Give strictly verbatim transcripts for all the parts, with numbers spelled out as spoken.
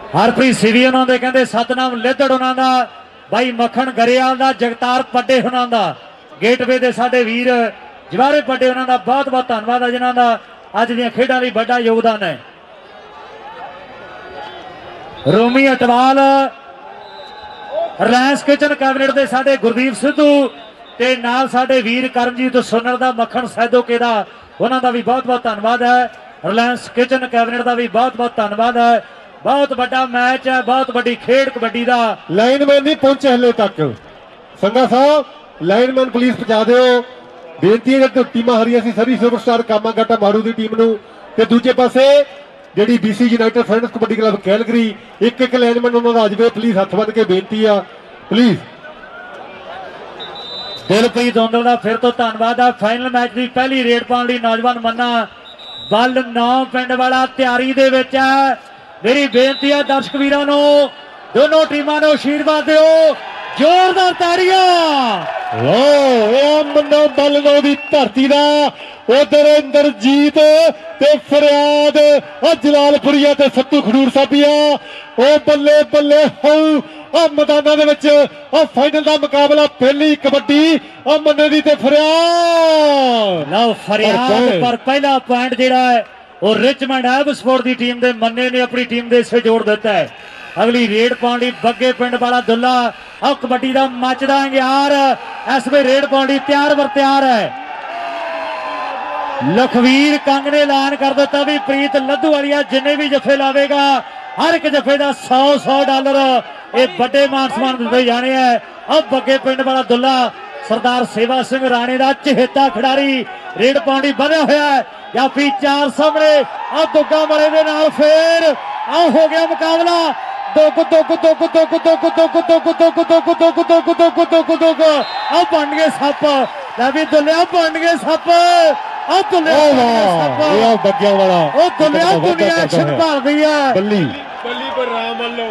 हरप्रीत सिवी उन्होंने कहते सतनाम लिदड़ उन्होंने भाई मखन गरेवाल का जगतार पड्डे उन्होंने गेटवे के साडे वीर जवारे पड्डे उन्होंने बहुत बहुत धन्यवाद है जिन्होंने अज दी खेडों लई बड़ा योगदान है। Romi Atwal Reliance kitchen cabinet के साडे गुरदीप सिद्धू ते नाल साडे वीर करमजीत सुनर दा मखन सैदोके दा उन्हां दा भी बहुत बहुत धन्यवाद है। रिलायंस किचन कैबिनेट का भी बहुत बहुत धन्यवाद है। बहुत बड़ा मैच है, बहुत बड़ी खेड कबड्डी का। लाइनमैन नहीं पहुंचे हले तक। संगा साहब लाइनमैन प्लीज पहुंचा दो। बेनती है जो टीम हारियां सी सभी सुपरस्टार कामागाटा मारू की टीम नूं ते दूजे पासे जिहड़ी BC United Friends kabaddi club Calgary एक एक लाइनमैन उन्हां दा अजवे प्लीज हथ बन के बेनती आ प्लीज। दिलप्रीत औंदल का फिर तो धन्यवाद है। फाइनल मैच की पहली रेड पाने लई नौजवान मन्ना बल नौ पिंड वाला तैयारी दे विच है। मेरी बेनती है दर्शक वीरों को दोनों टीमों को आशीर्वाद दो, जोरदार ताड़ियां। मन्ना बल नौ की धरती का उधर इंद्रजीत ते फरियाद जलालपुरिया ते सत्तू खडूर साबिया ओ बल्ले बल्ले हो मैदाना फाइनल का मुकाबला पहली कबड्डी मन्ने दी ते फरियाद। लो फरियाद पर पहला पॉइंट जिहड़ा है और रिचमंड एब स्पोर्ट की टीम के मन्ने ने अपनी टीम के हिस्से जोड़ दिता है। अगली रेड पाने बग्गे पिंड वाला दुल्ला और कबड्डी का मचदा यार इस वे रेड पाने तैयार बर तैयार है। लखवीर कंग ने ऐलान कर दिता भी प्रीत लद्दू वालिया जिन्ने भी जफे लावेगा हर एक जफे का सौ सौ डॉलर ये बड़े मान सम्मान दिते जाने हैं। अब बग्गे पिंड वाला दुल्ला सरदार सेवा सिंह राणे का चहेता खिडारी रेड पानी बना हुआ है या फिर चार सामने अब दुग्गा वाले दे नाल फिर आ हो गया मुकाबला दुग दुग दुग दुग दुग दुग दुग दुग दुग दुग दुग दुग दुग दुग अब बन गए सप भी दुलिया बन गए सप अब दुलिया बग्गिया वाला ओ दुलिया दुनिया एक्शन भर दी है बल्ली बल्ली पर राम वालों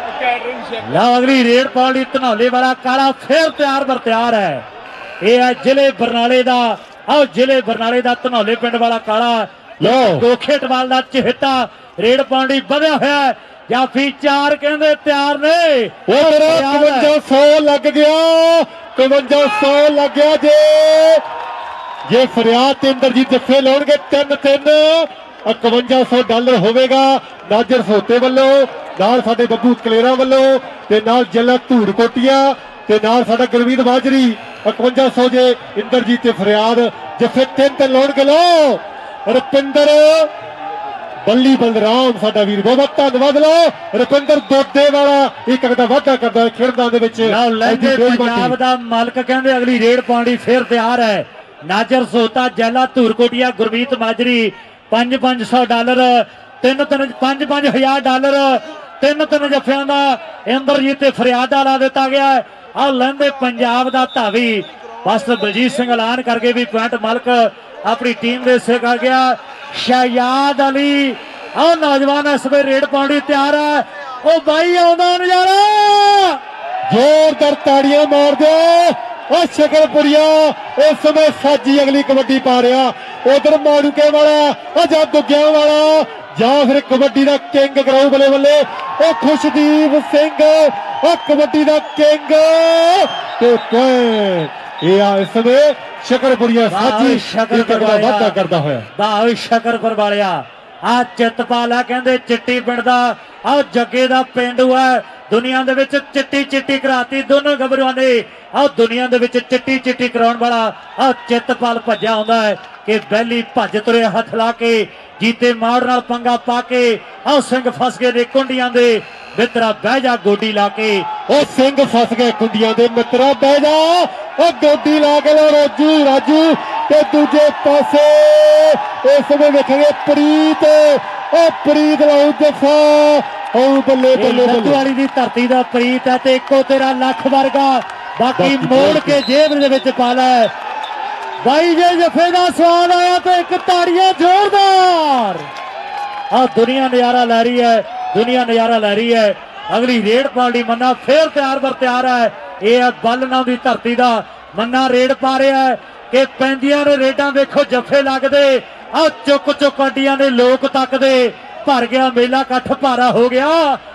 ला अगली रेड पानी धनौले वाला काला फिर तैयार बर तैयार है। यह है जिले बरनाले का आओ जिले बरनाले का धनौले पिंड वाला काला दोखेटवाल का चहेता रेड पानी बधा हुआ है या फिर चार कहते तैयार ने कवंजा सौ लग गया कवंजा सौ लग गया जे जे फरियाद ते इंद्रजीत जफे लाउणगे तीन तीन इकवंजा सौ डॉलर होगा नाजर सोते वालों नाल साडे बब्बू कलेरा वालों ते नाल जिला धूड़ कोटिया ते नाल साडा गुरमीत बाजरी इकवंजा सौ जे इंद्रजीत ते फरियाद जफे तीन तीन लाउणगे लो रुपिंदर बल्ली बलराम साडा वीर बहुत धन्यवाद लो रुपिंदर दोदे वाला एक अगदा वाधा करदा है खेडां दे विच पंजाब दा मालक कहंदे अगली रेड पाउण फिर तैयार है। नाजर सोता जैला धूरकोटिया गुरमीत माजरी पांच पांच सौ डॉलर तीन तीन पांच पांच हजार डॉलर तीन तीन जफियां का इंद्रजीत फरियाद ला दिता गया है। आ लैंदे पंजाब का धावी बस बलजीत सिंह ऐलान करके भी पॉइंट मालक अपनी टीम के हिस्से कर गया। शहजाद अली आ नौजवान इस वे रेड पाउंड तैयार है ओ भाई आउंदा नजारा जोरदार ताड़ियां मार दो और शकरपुरिया इस समय साजी अगली कबड्डी पा रहा उधर मारूके वाला जा दुग्गिया वाला जा फिर कबड्डी का किंग कराओ बल्ले बल्ले ओ खुशदीप सिंह ओ कबड्डी का किंग इस समय शकरपुरिया साजी शकरपुर वादा करता हुआ भाई शकरपुर वालिया आ चितपाल है कहते चिट्टी पिंड का आ जगे का पिंड है दुनिया दे विच चिट्टी चिट्टी कराती दोनों गबरुआं ने आ दुनिया दे विच चिट्टी चिट्टी कराउण वाला आ चितपाल भज्जा आउंदा है कि बैली भज तुरे हथ ला के जीते माड़ नाल पंगा पा के आ सिंह फस गए ने कुंडियां दे मित्रा बह जा गोडी ला के ओ सिंह फस गए कुंडियां दे मित्रा बह जा ओ गोडी ला के लो राजू राजू ते दूजे पासे इस समय देखेंगे प्रीत ओ प्रीत लाऊ जफा बल्ले बल्ले लद्दू वाली दी धरती दा प्रीत है ते इको तेरा लख वर्गा बाकी मोड़ के जेब दे विच पा लै भाई जे जफे दा स्वाद आया तो एक ताड़ियां जोरदार आ दुनिया नजारा लै रही है दुनिया नजारा लै रही है। अगली रेड पार्टी मन्ना फिर तैयार बर तैयार है यह बल नाम की धरती का मन्ना रेड पा रहा है कि पैंदियां ने रेडां देखो जफे लगदे आ चुक चुक अड्डियां ने लोक तकदे भर गया मेला कठ भारा हो गया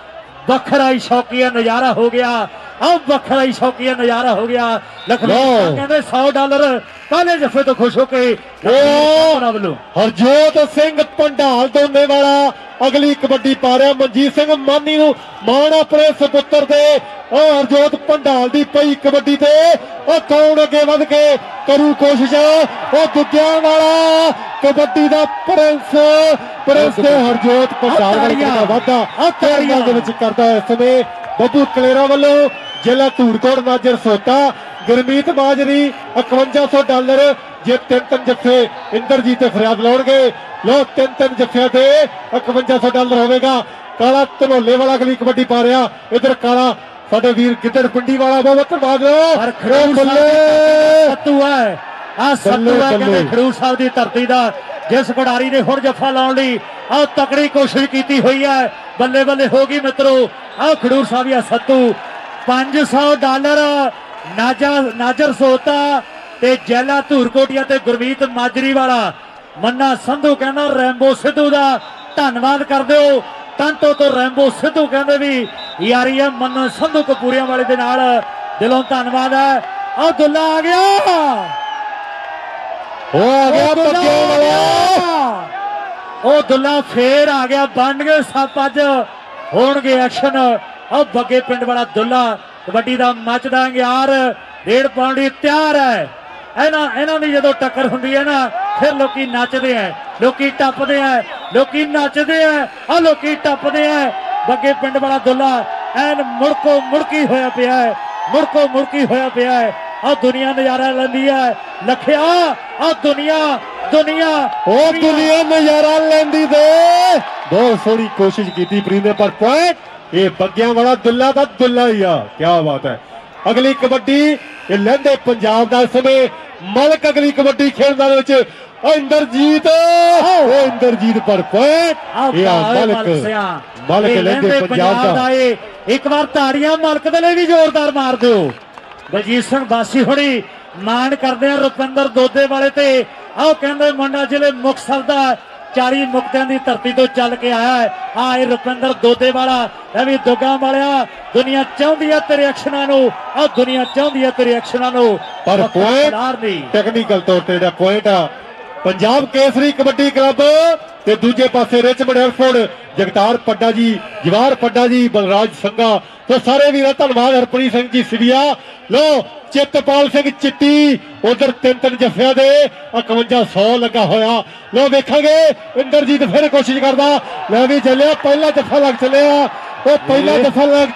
ਵੱਖਰਾ ਹੀ ਸ਼ੌਕੀਆ ਨਜ਼ਾਰਾ ਹੋ ਗਿਆ। अब ਵੱਖਰਾ ਹੀ ਸ਼ੌਕੀਆ ਨਜ਼ਾਰਾ ਹੋ ਗਿਆ। ਲਖਨਊ ਕਹਿੰਦੇ सौ ਡਾਲਰ ਪਹਿਲੇ ਜੱਫੇ ਤੋਂ ਖੁਸ਼ ਹੋ ਕੇ ਵੱਲੋਂ ਹਰਜੋਤ ਸਿੰਘ ਪੰਡਾਲ ਦੋਨੇ ਵਾਲਾ ਅਗਲੀ ਕਬੱਡੀ ਪਾ ਰਿਹਾ। ਮਨਜੀਤ ਸਿੰਘ ਮਾਨੀ ਨੂੰ ਮਾਣ ਆਪਣੇ ਸੁਪੁੱਤਰ ਦੇ। ਉਹ ਹਰਜੋਤ ਪੰਡਾਲ ਦੀ ਪਈ ਕਬੱਡੀ ਤੇ ਉਹ ਕੌਣ ਅੱਗੇ ਵੱਧ ਕੇ ਕਰੂ ਕੋਸ਼ਿਸ਼। ਉਹ ਦੁੱਗਿਆਂ ਵਾਲਾ ਕਬੱਡੀ ਦਾ ਪ੍ਰਿੰਸ ਪ੍ਰਿੰਸ ਤੇ ਹਰਜੋਤ ਪੰਡਾਲ ਦਾ ਵਾਧਾ ਤਿਆਰੀਆਂ ਦੇ ਵਿੱਚ ਕਰਦਾ ਇਸ ਸਮੇਂ ਬੱਬੂ ਕਲੇਰਾ ਵੱਲੋਂ। ਜ਼ਿਲ੍ਹਾ ਧੂੜਕੋਟ ਨਾਜਰ ਸੋਤਾ ਗੁਰਮੀਤ ਮਾਜਰੀ ਇਕਵੰਜਾ ਸੌ ਡਾਲਰ ਜੇ ਤਿੰਨ ਤਿੰਨ ਜੱਫੇ ਇੰਦਰਜੀਤ ਤੇ ਫਰਿਆਦ ਲਾਉਣਗੇ। ਲੋ ਤਿੰਨ ਤਿੰਨ ਜੱਫਿਆਂ ਤੇ ਇਕਵੰਜਾ ਸੌ ਡਾਲਰ ਹੋਵੇਗਾ। ਕਾਲਾ ਧਨੋਲੇ ਵਾਲਾ ਅਗਲੀ ਕਬੱਡੀ ਪਾ ਰਿਹਾ। ਇਧਰ ਕਾਲਾ ਸਾਡੇ ਵੀਰ ਗਿੱਦੜ ਪਿੰਡੀ ਵਾਲਾ ਬਹੁਤ ਧੰਨਵਾਦ। ਸੱਤੂ ਹੈ ਆ ਸੱਤੂ ਹੈ ਕਹਿੰਦੇ ਖਡੂਰ ਸਾਹਿਬ ਦੀ ਧਰਤੀ ਦਾ ਜਿਸ ਖਿਡਾਰੀ ਨੇ ਹੁਣ ਜੱਫਾ ਲਾਉਣ ਲਈ ਆ ਤਕੜੀ ਕੋਸ਼ਿਸ਼ ਕੀਤੀ ਹੋਈ ਹੈ। ਬੱਲੇ ਬੱਲੇ ਹੋ ਗਈ ਮਿੱਤਰੋ। ਆ ਖਡੂਰ ਸਾਹਿਬ ਆ ਸੱਤੂ पांच सौ डॉलर नाजा नाजर सोता ते जैला धूरकोटिया ते गुरमीत माजरी वाला। मन्ना संधू कहना रैंबो सिद्धू दा धन्नवाद कर दो। टंटो तो रैंबो सिद्धू कहते भी यारी है मन्ना संधू कपूरिया वाले दे नाल दिलों धन्नवाद है। आ दुल्ला आ गया ओ आ गया ओ दुल्ला फेर आ गया बन गए सप अज होणगे एक्शन। अब बगे पिंड वाला दुल्ला कबड्डी का मचदा यार रेड पाउण लई तैयार है। इन्हां इन्हां दी जदों टक्कर हुंदी है ना फिर लोकी नचदे हैं लोकी टपदे हैं लोकी नचदे हैं आ लोकी टपदे हैं। बगे पिंड वाला दुल्ला एन मुड़को मुड़की होया पिया है मुड़को मुड़की होया पिया है। आ दुनिया नजारा लैंदी है लखिया आ दुनिया दुनिया ओ दुनिया नजारा लैंदी दे। बहुत सोहनी कोशिश की प्रीत ने पर पॉइंट ये बगिया वाला दुल्ला का दुल्ला ही आ। क्या बात है। अगली कबड्डी ये लहंदे पंजाब का समय मलक अगली कबड्डी खेलने इंदरजीत इंदरजीत पर पॉइंट मलक मलक लहंदे पंजाब का। एक बार ताड़ियां मलक दे लई भी जोरदार मार दो। बलजीत सिंह बासी हुणी मान करते हैं रुपिंदर दोदे वाले ते आओ कहते मुंडा जिले मुक्तसर का चाली मुक्तियां की धरती तो चल के आया है। हाँ ये रुपिंदर दोदे वाला भी दुगा वालिया दुनिया चाहती है तेरे एक्शनां नूं आ दुनिया चाहती है तेरे एक्शनां नूं पर पॉइंट टेक्निकल तौर ते पॉइंट आ पंजाब केसरी कबड्डी क्लब ते दूजे पासे रिचमंड एयरफोर्ड जगतार पड्डा जी जवाहर पड्डा जी बलराज संघा तो सारे वीर धन्यवाद। हरप्रीत सिंह जी सिविया लो चितपाल सिंह चिट्टी उधर तीन तीन जफिया दे इकवंजा सौ लगा होया। लो वेखांगे इंदरजीत फिर कोशिश करदा ले भी चलिया पहला जफा लग चलिया वो पहला जफा लग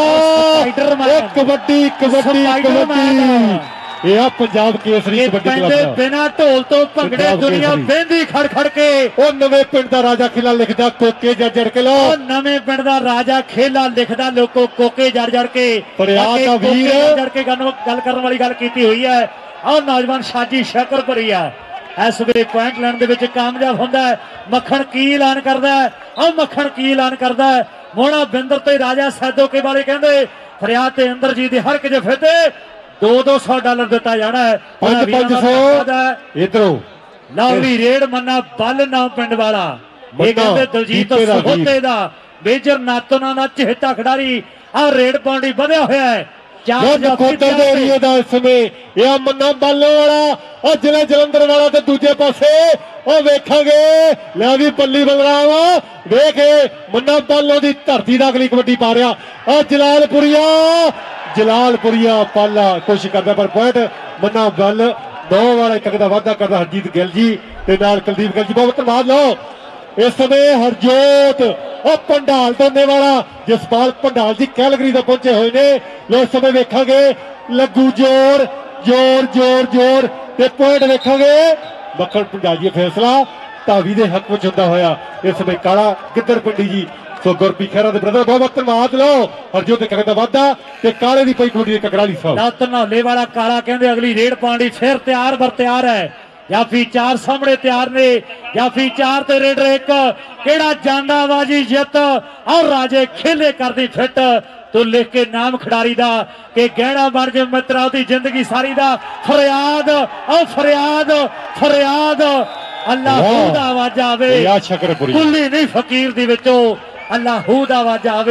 चलिया कबड्डी कबड्डी कबड्डी ये पंजाब केसरी कबड्डी क्लब बिना ढोल तो भंगड़े दुनिया बेंदी खड़ खड़ के ओ नवे पिंड दा राजा खेला लिखदा कोके जड़ जड़ के लो नवे पिंड दा राजा खेला लिखदा लोको कोके जड़ जड़ के प्रयास दा वीर जड़ के गल करने वाली गल कीती हुई है। और नौजवान शाजी शकर भरी है इस वे पॉइंट लैण दे विच कामयाब हुंदा है। मक्खण की ऐलान करदा है और मक्खण की ऐलान करदा है मोना बिंदर ते राजा सैदो के वाले कहंदे फरियाद ते इंदरजीत दे हर एक जफे ते दो दो सौ डॉलर दिता जाना है। पांच सौ इधरों लवली रेड मन्ना बल नाम पिंड वाला ये कहते दलजीत सोहते दा मेजर नातोना दा चहेता खिडारी आ रेड पाउंडी बढ़िया होया है। मन्ना बालों वाला और जिला जलंधर वाला ते दूजे पासे और वेखांगे लै भी बल्ली बलराम वेखे मन्ना बालों की धरती दा अगली कबड्डी पा रहा और जलालपुरिया जलालपुरिया पाला कोशिश करता पर पॉइंट मन्ना बल नौ वाले तक का वाधा करता हरजीत गिल जी ते नाल कुलदीप गिल जी बहुत धन्यवाद। लो इस समय हरजोत और पंडाल दोने वाला जसपाल पंडाल जी कैलगरी तो पहुंचे हुए ने। लो इस समय वेखांगे लगू जोर जोर जोर जोर ते पॉइंट वेखांगे मक्खण पंजाबी फैसला धावी के हक में होंदा होया। इस समय काला गिद्दड़ पिंडी जी सो गुरपी खैरा दे ब्रदर बहुत धन्यवाद। लो हरजोत कहने का वादा ते काले दी पई कुड़ी ककराली साहब धनौले वाला काला कहंदे अगली रेड पाउंडी फिर तैयार बर तैयार है या फिर चार सामने तैयार ने या फिर चार ते रेडर एक केड़ा जांदा बाजी जित और राजे खेले करदी फिट तू लिख के नाम खिडारी दा के गहना बन जाए मित्रा दी जिंदगी सारी दा फरियाद और फरियाद फरियाद अल्लाह दा आवाज आवे कुल्ली नहीं फकीर दी विचों अल्लाह दा आवाज आवे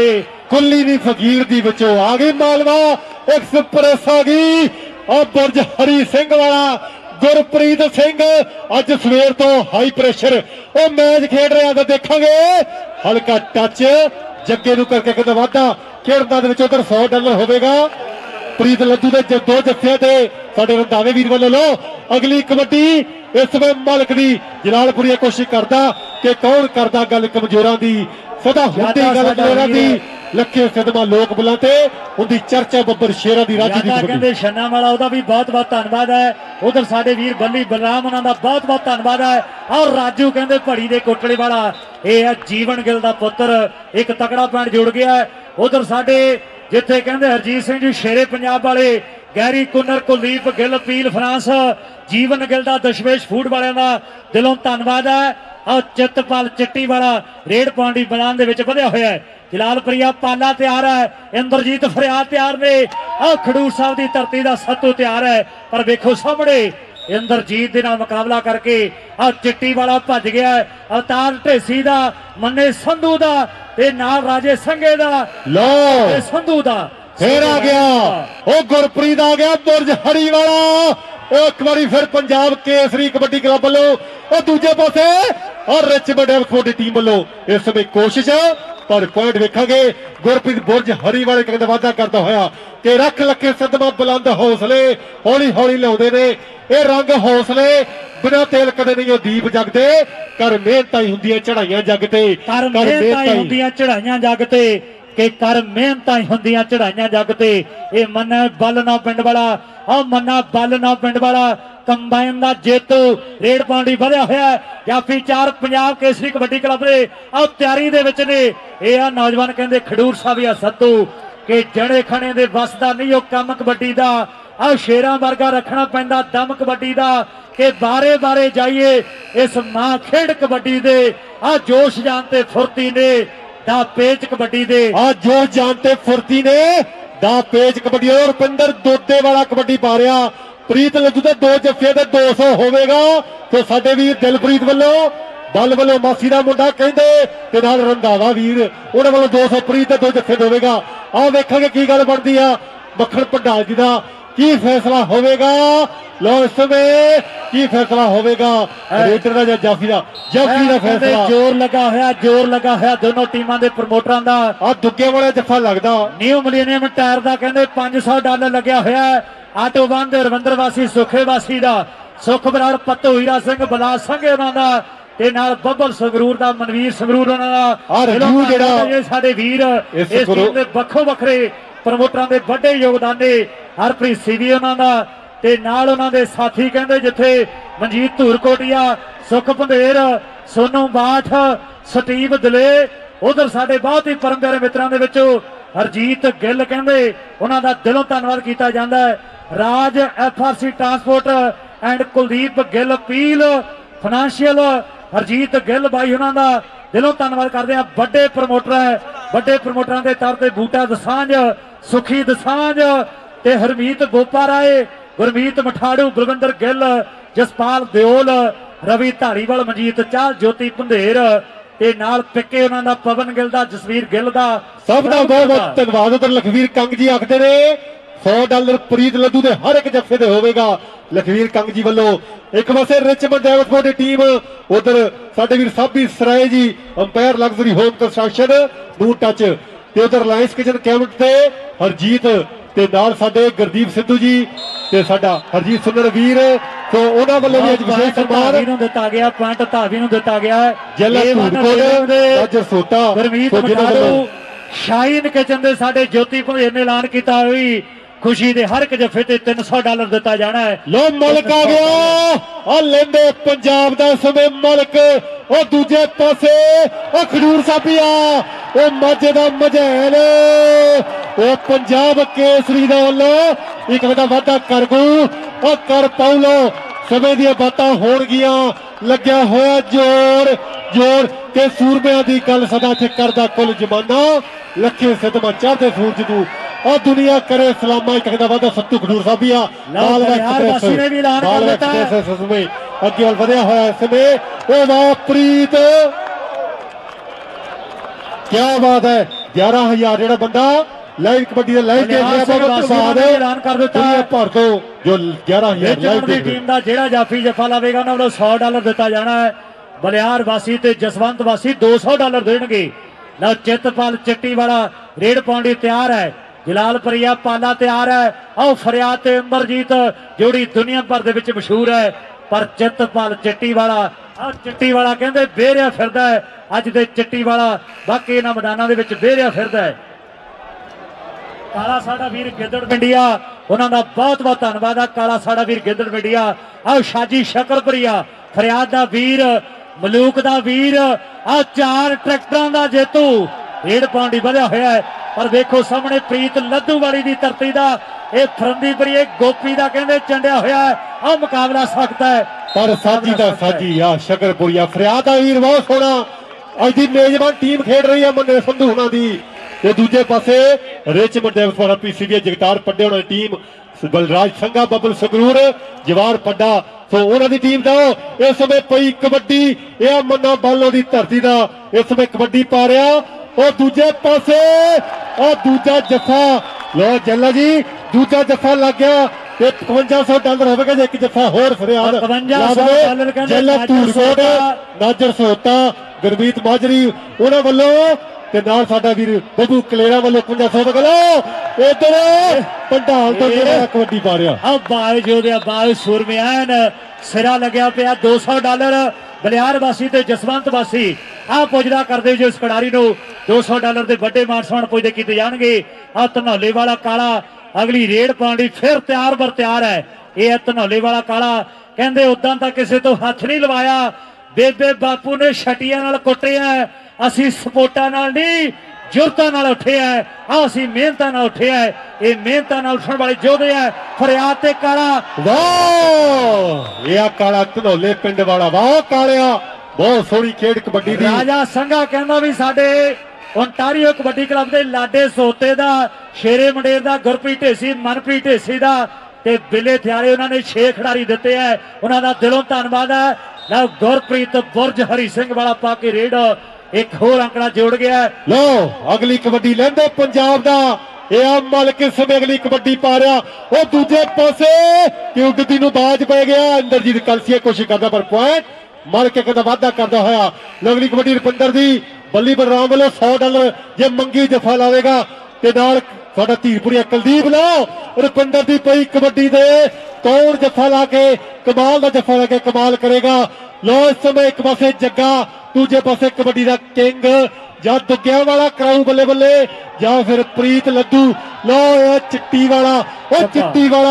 ਕੁੱਲੀ ਨਹੀਂ ਫਕੀਰ ਦੀ ਵਿੱਚੋਂ ਆ ਗਈ ਮਾਲਵਾ ਐਕਸਪ੍ਰੈਸ ਆ ਗਈ ਆ ਬੁਰਜ ਹਰੀ ਸਿੰਘ ਵਾਲਾ ਗੁਰਪ੍ਰੀਤ ਸਿੰਘ ਅੱਜ ਸਵੇਰ ਤੋਂ ਹਾਈ ਪ੍ਰੈਸ਼ਰ ਉਹ ਮੈਚ ਖੇਡ ਰਿਹਾ ਤਾਂ ਦੇਖਾਂਗੇ ਹਲਕਾ ਟੱਚ ਜੱਗੇ ਨੂੰ ਕਰਕੇ ਕਿਤੇ ਵਾਧਾ ਖੇਡਾਂ ਦੇ ਵਿੱਚ ਉਧਰ ਸੌ ਡਾਲਰ ਹੋਵੇਗਾ ਪ੍ਰੀਤ ਲੱਧੂ ਦੇ ਦੋ ਜੱਫਿਆਂ ਤੇ ਸਾਡੇ ਰੰਧਾਵੇ ਵੀਰ ਵੱਲੋਂ ਲੋ ਅਗਲੀ ਕਬੱਡੀ ਇਸ ਵੇ ਮਲਕ ਦੀ ਜਲਾਲਪੁਰੀਆ ਕੋਸ਼ਿਸ਼ ਕਰਦਾ ਕਿ ਕੌਣ ਕਰਦਾ ਗੱਲ ਕਮਜ਼ੋਰਾਂ ਦੀ ਸਦਾ ਹੁੰਦੀ ਗੱਲ ਕਮਜ਼ੋਰਾਂ ਦੀ ਲੱਖੇ ਸਿਦਮਾ ਲੋਕ ਬੁਲਾਤੇ ਉਹਦੀ ਚਰਚਾ ਬੱਬਰ ਸ਼ੇਰਾਂ ਦੀ ਰਾਜੀ ਦੀ ਕਹਿੰਦੇ ਛੰਨਾ ਵਾਲਾ ਉਹਦਾ ਵੀ ਬਹੁਤ ਬਹੁਤ ਧੰਨਵਾਦ ਹੈ ਉਧਰ ਸਾਡੇ ਵੀਰ ਬੱਲੀ ਬਲਰਾਮ ਉਹਨਾਂ ਦਾ ਬਹੁਤ ਬਹੁਤ ਧੰਨਵਾਦ ਹੈ ਔਰ ਰਾਜੂ ਕਹਿੰਦੇ ਭੜੀ ਦੇ ਕੋਟਲੇ ਵਾਲਾ ਇਹ ਹੈ ਜੀਵਨ ਗਿੱਲ ਦਾ ਪੁੱਤਰ ਇੱਕ ਤਕੜਾ ਪੁਆਇੰਟ ਜੁੜ ਗਿਆ ਉਧਰ ਸਾਡੇ ਜਿੱਥੇ ਕਹਿੰਦੇ ਹਰਜੀਤ ਸਿੰਘ ਜੀ ਸ਼ੇਰੇ ਪੰਜਾਬ ਵਾਲੇ Gary Kooner Kuldeep Gill Peel France Jeevan Gill ਦਾ ਦਸ਼ਮੇਸ਼ ਫੂਡ ਵਾਲਿਆਂ ਦਾ ਦਿਲੋਂ ਧੰਨਵਾਦ ਹੈ ਔਰ ਚਿੱਤਪਾਲ ਚਿੱਟੀ ਵਾਲਾ ਰੇਡ ਪੌਂਡੀ ਮੈਦਾਨ ਦੇ ਵਿੱਚ ਵਧਿਆ ਹੋਇਆ ਹੈ ਜਲਾਲਪੁਰੀਆ ਪਾਲਾ ਤਿਆਰ ਹੈ ਇੰਦਰਜੀਤ ਫਰਿਆਦ ਤਿਆਰ ਨੇ ਆ ਖਡੂਰ ਸਾਹਿਬ ਦੀ ਧਰਤੀ ਦਾ ਸੱਤੂ ਤਿਆਰ ਹੈ ਪਰ ਵੇਖੋ ਸਾਹਮਣੇ ਇੰਦਰਜੀਤ ਦੇ ਨਾਲ ਮੁਕਾਬਲਾ ਕਰਕੇ ਆ ਚਿੱਟੀ ਵਾਲਾ ਭੱਜ ਗਿਆ ਅਵਤਾਰ ਢੇਸੀ ਦਾ ਮੰਨੇ ਸੰਧੂ ਦਾ ਤੇ ਨਾਲ ਰਾਜੇ ਸੰਘੇ ਦਾ ਲੋ ਸੰਧੂ ਦਾ ਫੇਰ ਆ ਗਿਆ ਉਹ ਗੁਰਪ੍ਰੀਤ ਆ ਗਿਆ ਬੁਰਜ ਹਰੀ ਵਾਲਾ ਉਹ ਇੱਕ ਵਾਰੀ ਫਿਰ ਪੰਜਾਬ ਕੇਸਰੀ ਕਬੱਡੀ ਕਲੱਬ ਵੱਲੋਂ ਉਹ ਦੂਜੇ ਪਾਸੇ ਔਰ ਰਿਚਮੰਡ ਐਫ ਟੀਮ ਵੱਲੋਂ ਇਸ ਸਮੇਂ ਕੋਸ਼ਿਸ਼ ਪਰ ਪੁਆਇੰਟ ਵੇਖਾਂਗੇ ਗੁਰਪ੍ਰੀਤ ਬੁਰਜ ਹਰੀ ਵਾਲੇ ਕਹਿੰਦੇ ਵਾਅਦਾ ਕਰਦਾ ਹੋਇਆ ਕਿ ਰੱਖ ਲੱਖੇ ਸਦਮਾ ਬੁਲੰਦ ਹੌਸਲੇ ਹੌਲੀ ਹੌਲੀ ਲਿਆਉਂਦੇ ਨੇ ਇਹ ਰੰਗ ਹੌਸਲੇ ਬਿਨਾਂ ਤੇਲ ਕਦੇ ਨਹੀਂ ਉਹ ਦੀਪ ਜਗਦੇ ਕਰ ਮਿਹਨਤਾਂ ਹੀ ਹੁੰਦੀਆਂ ਚੜਾਈਆਂ ਜੱਗ ਤੇ ਕਰ ਮਿਹਨਤਾਂ ਹੀ ਹੁੰਦੀਆਂ ਚੜਾਈਆਂ ਜੱਗ ਤੇ ਕਿ ਕਰ ਮਿਹਨਤਾਂ ਹੀ ਹੁੰਦੀਆਂ ਚੜਾਈਆਂ ਜੱਗ ਤੇ ਇਹ ਮੰਨਾ ਬੱਲ ਨਾ ਪਿੰਡ ਵਾਲਾ ਆ ਮੰਨਾ ਬੱਲ ਨਾ ਪਿੰਡ ਵਾਲਾ ਕੰਬਾਈਨ ਦਾ ਜੇਤੂ ਰੇਡ ਪੌਂਡੀ ਵਧਿਆ ਹੋਇਆ ਜਾਫੀ ਚਾਰ ਪੰਜਾਬ ਕੇਸਰੀ ਕਬੱਡੀ ਕਲੱਬ ਦੇ ਆ ਤਿਆਰੀ ਦੇ ਵਿੱਚ ਨੇ ਇਹ ਆ ਨੌਜਵਾਨ ਕਹਿੰਦੇ ਖਡੂਰ ਸਾਹਿਬ ਸੱਤੂ ਕਿ ਜੜੇ ਖਣੇ ਦੇ ਵਸ ਦਾ ਨਹੀਂ ਉਹ ਕੰਮ ਕਬੱਡੀ ਦਾ ਆ ਸ਼ੇਰਾਂ ਵਰਗਾ ਰੱਖਣਾ ਪੈਂਦਾ ਦਮ ਕਬੱਡੀ ਦਾ ਕਿ ਬਾਰੇ ਬਾਰੇ ਜਾਈਏ ਇਸ ਮਾਂ ਖੇਡ ਕਬੱਡੀ ਦੇ ਆ ਜੋਸ਼ ਜਾਨ ਤੇ ਫੁਰਤੀ ਨੇ ਦਾ ਪੇਚ ਕਬੱਡੀ ਦੇ ਆ ਜੋਸ਼ ਜਾਨ ਤੇ ਫੁਰਤੀ ਨੇ ਦਾ ਪੇਚ ਕਬੱਡੀ ਔਰ ਰੁਪਿੰਦਰ ਦੋਦੇ ਵਾਲਾ ਕਬੱਡੀ ਪਾ ਰਿਹਾ ਪ੍ਰੀਤ ਲੱਧੂ ਦੇ ਦੋ ਜੱਫੇ ਦੇ ਦੋ ਸੌ ਹੋਵੇਗਾ ਤੇ ਸਾਡੇ ਵੀਰ ਦਿਲਪ੍ਰੀਤ ਵੱਲੋਂ ਬੱਲ ਵੱਲੋਂ ਮਾਸੀ ਦਾ ਮੁੰਡਾ ਕਹਿੰਦੇ ਤੇ ਨਾਲ ਰੰਧਾਵਾ ਵੀਰ ਉਹਨਾਂ ਵੱਲੋਂ ਦੋ ਸੌ ਪ੍ਰੀਤ ਦੇ ਦੋ ਜੱਫੇ ਹੋਵੇਗਾ ਆਹ ਵੇਖਾਂਗੇ ਕੀ ਗੱਲ ਬਣਦੀ ਆ ਮੱਖਣ ਭੰਡਾਲ ਜੀ ਦਾ ਕੀ ਫੈਸਲਾ ਹੋਵੇਗਾ ਲੋ ਇਸ ਸਮੇਂ ਕੀ ਫੈਸਲਾ ਹੋਵੇਗਾ ਰੇਡਰ ਦਾ ਜਾਂ ਜਾਫੀ ਦਾ ਜਾਫੀ ਦਾ ਫੈਸਲਾ ਜ਼ੋਰ ਲੱਗਾ ਹੋਇਆ ਜ਼ੋਰ ਲੱਗਾ ਹੋਇਆ ਦੋਨੋਂ ਟੀਮਾਂ ਦੇ ਪ੍ਰਮੋਟਰਾਂ ਦਾ ਆ ਦੁੱਗੇ ਵਾਲੇ ਜੱਫਾ ਲੱਗਦਾ ਨਿਊ ਮਿਲੀਨੀਅਮ ਟਾਇਰ ਦਾ ਕਹਿੰਦੇ ਪੰਜ ਸੌ ਡਾਲਰ ਲੱਗਿਆ ਹੋਇਆ ਆਟੋ ਬੰਦ ਰਵਿੰਦਰ ਵਾਸੀ ਸੁਖੇ ਵਾਸੀ ਦਾ ਸੁਖ ਬਰਾੜ ਪੱਤੂ ਹੀਰਾ ਸਿੰਘ ਬਲਾਸ ਸੰਘੇ ਉਹਨਾਂ ਦਾ ਤੇ ਨਾਲ ਬੱਬਲ ਸੰਗਰੂਰ ਦਾ ਮਨਵੀਰ ਸੰਗਰੂਰ ਉਹਨਾਂ ਦਾ ਆ ਰਿਵਿਊ ਜਿਹੜਾ ਸਾਡੇ ਵੀਰ ਇਸ ਟੀਮ ਦੇ ਵੱਖੋ ਵੱਖਰੇ ਪ੍ਰਮੋਟਰਾਂ ਦੇ ਵੱਡੇ ਯੋਗਦਾਨ ਨੇ ਹਰਪ੍ਰੀਤ ਸੀਵੀ ਉਹਨਾਂ ਦਾ ਤੇ ਨਾਲ ਉਹਨਾਂ ਦੇ ਸਾਥੀ ਕਹਿੰਦੇ ਜਿੱਥੇ ਮਨਜੀਤ ਧੂਰਕੋਟੀਆ ਸੁਖ ਭੰਦੇਰ ਸੋਨੂ ਬਾਠ ਸਟੀਵ ਦਲੇ ਉਧਰ ਸਾਡੇ ਬਹੁਤ ਹੀ ਪਰਮ ਪਿਆਰੇ ਮਿੱਤਰਾਂ ਦੇ ਵਿੱਚੋਂ ਹਰਜੀਤ ਗਿੱਲ ਕਹਿੰਦੇ ਉਹਨਾਂ ਦਾ ਦਿਲੋਂ ਧੰਨਵਾਦ ਕੀਤਾ ਜਾਂਦਾ ਹੈ Raj F R C transport and Kuldeep Gill Peel financial Harjeet Gill ਬਾਈ ਉਹਨਾਂ ਦਾ ਦਿਲੋਂ ਧੰਨਵਾਦ ਕਰਦੇ ਆ ਵੱਡੇ ਪ੍ਰਮੋਟਰ ਹੈ ਵੱਡੇ ਪ੍ਰਮੋਟਰਾਂ ਦੇ ਤੌਰ ਤੇ ਬੂਟਾ ਦਸਾਂਝ ਸੁਖੀ ਦਸਾਂਝ ਤੇ ਹਰਮੀਤ ਬੋਪਾ ਰਾਏ ਗੁਰਮੀਤ ਮਠਾੜੂ ਬਲਵਿੰਦਰ ਗਿੱਲ ਜਸਪਾਲ ਦਿਓਲ ਰਵੀ ਧਾਰੀਵਾਲ ਮਨਜੀਤ ਚਾਹ ਜੋਤੀ ਭੰਦੇਰ ਤੇ ਨਾਲ ਪਿੱਕੇ ਉਹਨਾਂ ਦਾ ਪਵਨ ਗਿੱਲ ਦਾ ਜਸਵੀਰ ਗਿੱਲ ਦਾ ਸਭ ਦਾ ਬਹੁਤ ਬਹੁਤ ਧੰਨਵਾਦ ਉਧਰ ਲਖਵੀਰ ਕੰਗ ਜੀ ਆਖਦੇ ਨੇ ਸੌ ਡਾਲਰ ਪ੍ਰੀਤ ਲੱਧੂ ਦੇ ਹਰ ਇੱਕ ਜੱਫੇ ਤੇ ਹੋਵੇਗਾ ਲਖਵੀਰ ਕੰਗ ਜੀ ਵੱਲੋਂ ਇੱਕ ਪਾਸੇ ਰਿਚਮੰਡ ਐਵਸਪੋਰਟ ਦੀ ਟੀਮ ਉਧਰ ਸਾਡੇ ਵੀਰ Sabi Sarai ji empire luxury home construction ਨੂੰ ਟੱਚ ਤੇ ਉਧਰ ਰਿਲਾਇੰਸ ਕਿਚਨ ਕੈਬਨਟ ਤੇ ਹਰਜੀਤ ਤੇ ਨਾਲ ਸਾਡੇ ਗੁਰਦੀਪ ਸਿੱਧੂ ਜੀ ਤੇ ਸਾਡਾ ਹਰਜੀਤ ਸੁੰਦਰ ਵੀਰ ਸੋ ਉਹਨਾਂ ਵੱਲੋਂ ਵੀ ਅੱਜ ਵਿਸ਼ੇਸ਼ ਸਨਮਾਨ ਨੂੰ ਦਿੱਤਾ ਗਿਆ ਪੁਆਇੰਟ ਧਾਵੀ ਨੂੰ ਦਿੱਤਾ ਗਿਆ ਜੱਲਾ ਧੂਰਕੋਟ ਰਾਜਰ ਸੋਟਾ ਗੁਰਮੀਤ ਮਠਾੜੂ ਸ਼ਾਹੀਨ ਕਿਚਨ ਦੇ ਸਾਡੇ ਜੋਤੀ ਭੰਦੇਰ ਨੇ ਐਲਾਨ ਕੀਤਾ ਹੋਈ ਖੁਸ਼ੀ ਦੇ ਹਰ ਇੱਕ ਜੱਫੇ ਤੇ ਤਿੰਨ ਸੌ ਡਾਲਰ ਦਿੱਤਾ ਜਾਣਾ ਹੈ ਲੋ ਮੁਲਕ ਆ ਗਿਆ ਆ ਲੈਂਦੇ ਪੰਜਾਬ ਦਾ ਸਮੇਂ ਮੁਲਕ ਉਹ ਦੂਜੇ ਪਾਸੇ ਉਹ ਖਡੂਰ ਸਾਹਿਬੀਆ ਉਹ ਮਾਝੇ ਦਾ ਮਝੈਲ ਉਹ ਪੰਜਾਬ ਕੇਸਰੀ ਦਾ ਵੱਲੋਂ ਇੱਕ ਵੱਡਾ ਵਾਧਾ ਕਰ ਗੂ ਉਹ ਕਰ ਪਾਉਲੋ ਸਮੇਂ ਦੀਆਂ ਬਾਤਾਂ ਹੋਣਗੀਆਂ ਲੱਗਿਆ ਹੋਇਆ ਜੋਰ ਜੋਰ ਤੇ ਸੂਰਮਿਆਂ ਦੀ ਗੱਲ ਸਦਾ ਚ ਕਰਦਾ ਕੁੱਲ ਜਮਾਨਾ ਲੱਖੇ ਸਦਮਾ ਚੜ੍ਹਦੇ ਸੂਰਜ ਨੂੰ ਉਹ ਦੁਨੀਆ ਕਰੇ ਸਲਾਮਾ ਇੱਕ ਦਾ ਵਾਦਾ ਸੱਤੂ ਖਡੂਰ ਸਾਹਿਬੀਆ ਲਾਲ ਐਕਸਪ੍ਰੈਸ ਨੇ ਵੀ ਐਲਾਨ ਕਰ ਦਿੱਤਾ ਹੈ ਅੱਗੇ ਵੱਲ ਵਧਿਆ ਹੋਇਆ ਸਮੇਂ ਉਹ ਵਾਹ ਪ੍ਰੀਤ ਕੀ ਬਾਤ ਹੈ ग्यारह हजार जो बंदा लाइव कबड्डी का लाइव देख रहा ऐलान कर दिता भर तो जो ग्यारह हजार टीम का जेड़ा जाफी जफा लावेगा उन्होंने सौ डॉलर दिता जाना है। बलियार वासी ते जसवंत वासी दो सौ डॉलर देंगे। ना चितपाल चिट्टी वाला रेड पाउंडी तैयार है, जलाल परिया पाला तैयार है। आओ फरियाद ते अमरजीत जोड़ी दुनिया भर दे विच मशहूर है, पर चितपाल चिट्टी वाला आ चिट्टी वाला कहंदे बेरिया फिरदा है। अज दे चिट्टी वाला बाकी इन्हां मैदानां दे विच बेरिया फिरदा है। काला साडा वीर गिद्दड़ पिंडिया उन्हां दा बहुत बहुत धन्नवाद। काला साडा वीर गिद्दड़ पिंडिया आ शाजी शकरपुरिया फरियाद दा वीर मलूक दा वीर आ चार ट्रैक्टरां दा जेतू रेड पाउंडी बढ़िया होया है। पर देखो सामने प्रीत लद्दू वाली दी धरती दा ए फरंदीपुरी गोपी दा कहंदे चंडिया होया है। आ मुकाबला सख्त है पर साजी दा साजी आ शकरपुरिया फरियाद दा वीर बहुत सोहना अज दी मेजबान टीम खेड रही है मंने संधू हुणां दी। ते दूजे पासे रिचमंड डेविस वाला पीसीबी जगतार पड्डे होना टीम बलराज संघा बबल संगरूर जवार पड्डा सो उन्हां दी टीम दा इस समय पई कबड्डी यह मन्ना बालों की धरती का इस समय कबड्डी पा रहा। और दूजे पासे और दूजा जफा लो जल्ला जी दूजा जफा लग गया पचवंजा सौ डॉलर होगा जी। एक जफा होर फरियाद नाजर सोता गुरमीत माजरी उन्होंने वालों ते नाल साडा वीर बबू कलेरा वालों पचवंजा सौ किलो इधर पंडाल तो कबड्डी पा रहा। अब बाल जो बाल सुरम्यान सिरा लग्या पिया दो सौ डॉलर बलियार वासी ते जसवंत वासी आ पुजदा करदे जो इस खिडारी नूं दो सौ डॉलर के बड़े मानसमान पुजदे कीते जाणगे। आ धनौले वाला काला अगली रेड पाउंडी फिर तैयार बर तैयार है। यह धनौले वाला काला कहंदे उदां तां किसे तो हथ नहीं लवाया, बेबे बापू ने छटिया नाल कुट्टे है, असी सपोर्टा नाल नहीं जुरतां नाल उठे है, असी मेहनतां नाल उठे है। ये मेहनतां नाल उठण वाले जोधे है फरियाद ते काला। वाह यह काला धनौले पिंड वाला वाह कालिया बहुत सोहनी खेड कबड्डी दी। राजा संघा कहंदा भी साडे ओंटारियो कबड्डी क्लब के लाडे सोते दा शेरे मंडेर दा गुरप्रीत ढेसी मनप्रीत ढेसी दा ते बिले थियारे उन्होंने छे खिडारी दिते है, उन्होंने दिलों धन्नवाद है। लो गुरप्रीत बुरज हरी सिंह वाला पाके रेड एक होर अंकड़ा जोड़ गया है। लो अगली कबड्डी लेंदे पंजाब दा यह मलक इस समय अगली कबड्डी पा रहा। और दूजे पासे कि उड्डदी नूं बाज पै गया इंद्रजीत कलसी कोशिश करता पर पॉइंट मल के कहता वाधा करता होया। अगली कबड्डी रुपिंदर दी बल्ली बलराम वालों सौ डॉलर जे मंगी जफा लावेगा ते नाल साडा धीरपुरिया कुलदीप लो रुपिंदर दी पई कबड्डी दे कौन जफा ला के कमाल का जफा ला के कमाल करेगा। लो इस समय एक पासे जग्गा दूजे पासे कबड्डी का किंग या दुग्गिया वाला कराऊ बल्ले बल्ले या फिर प्रीत लद्दू। लो यह चिट्टी वाला ओ चिट्टी वाला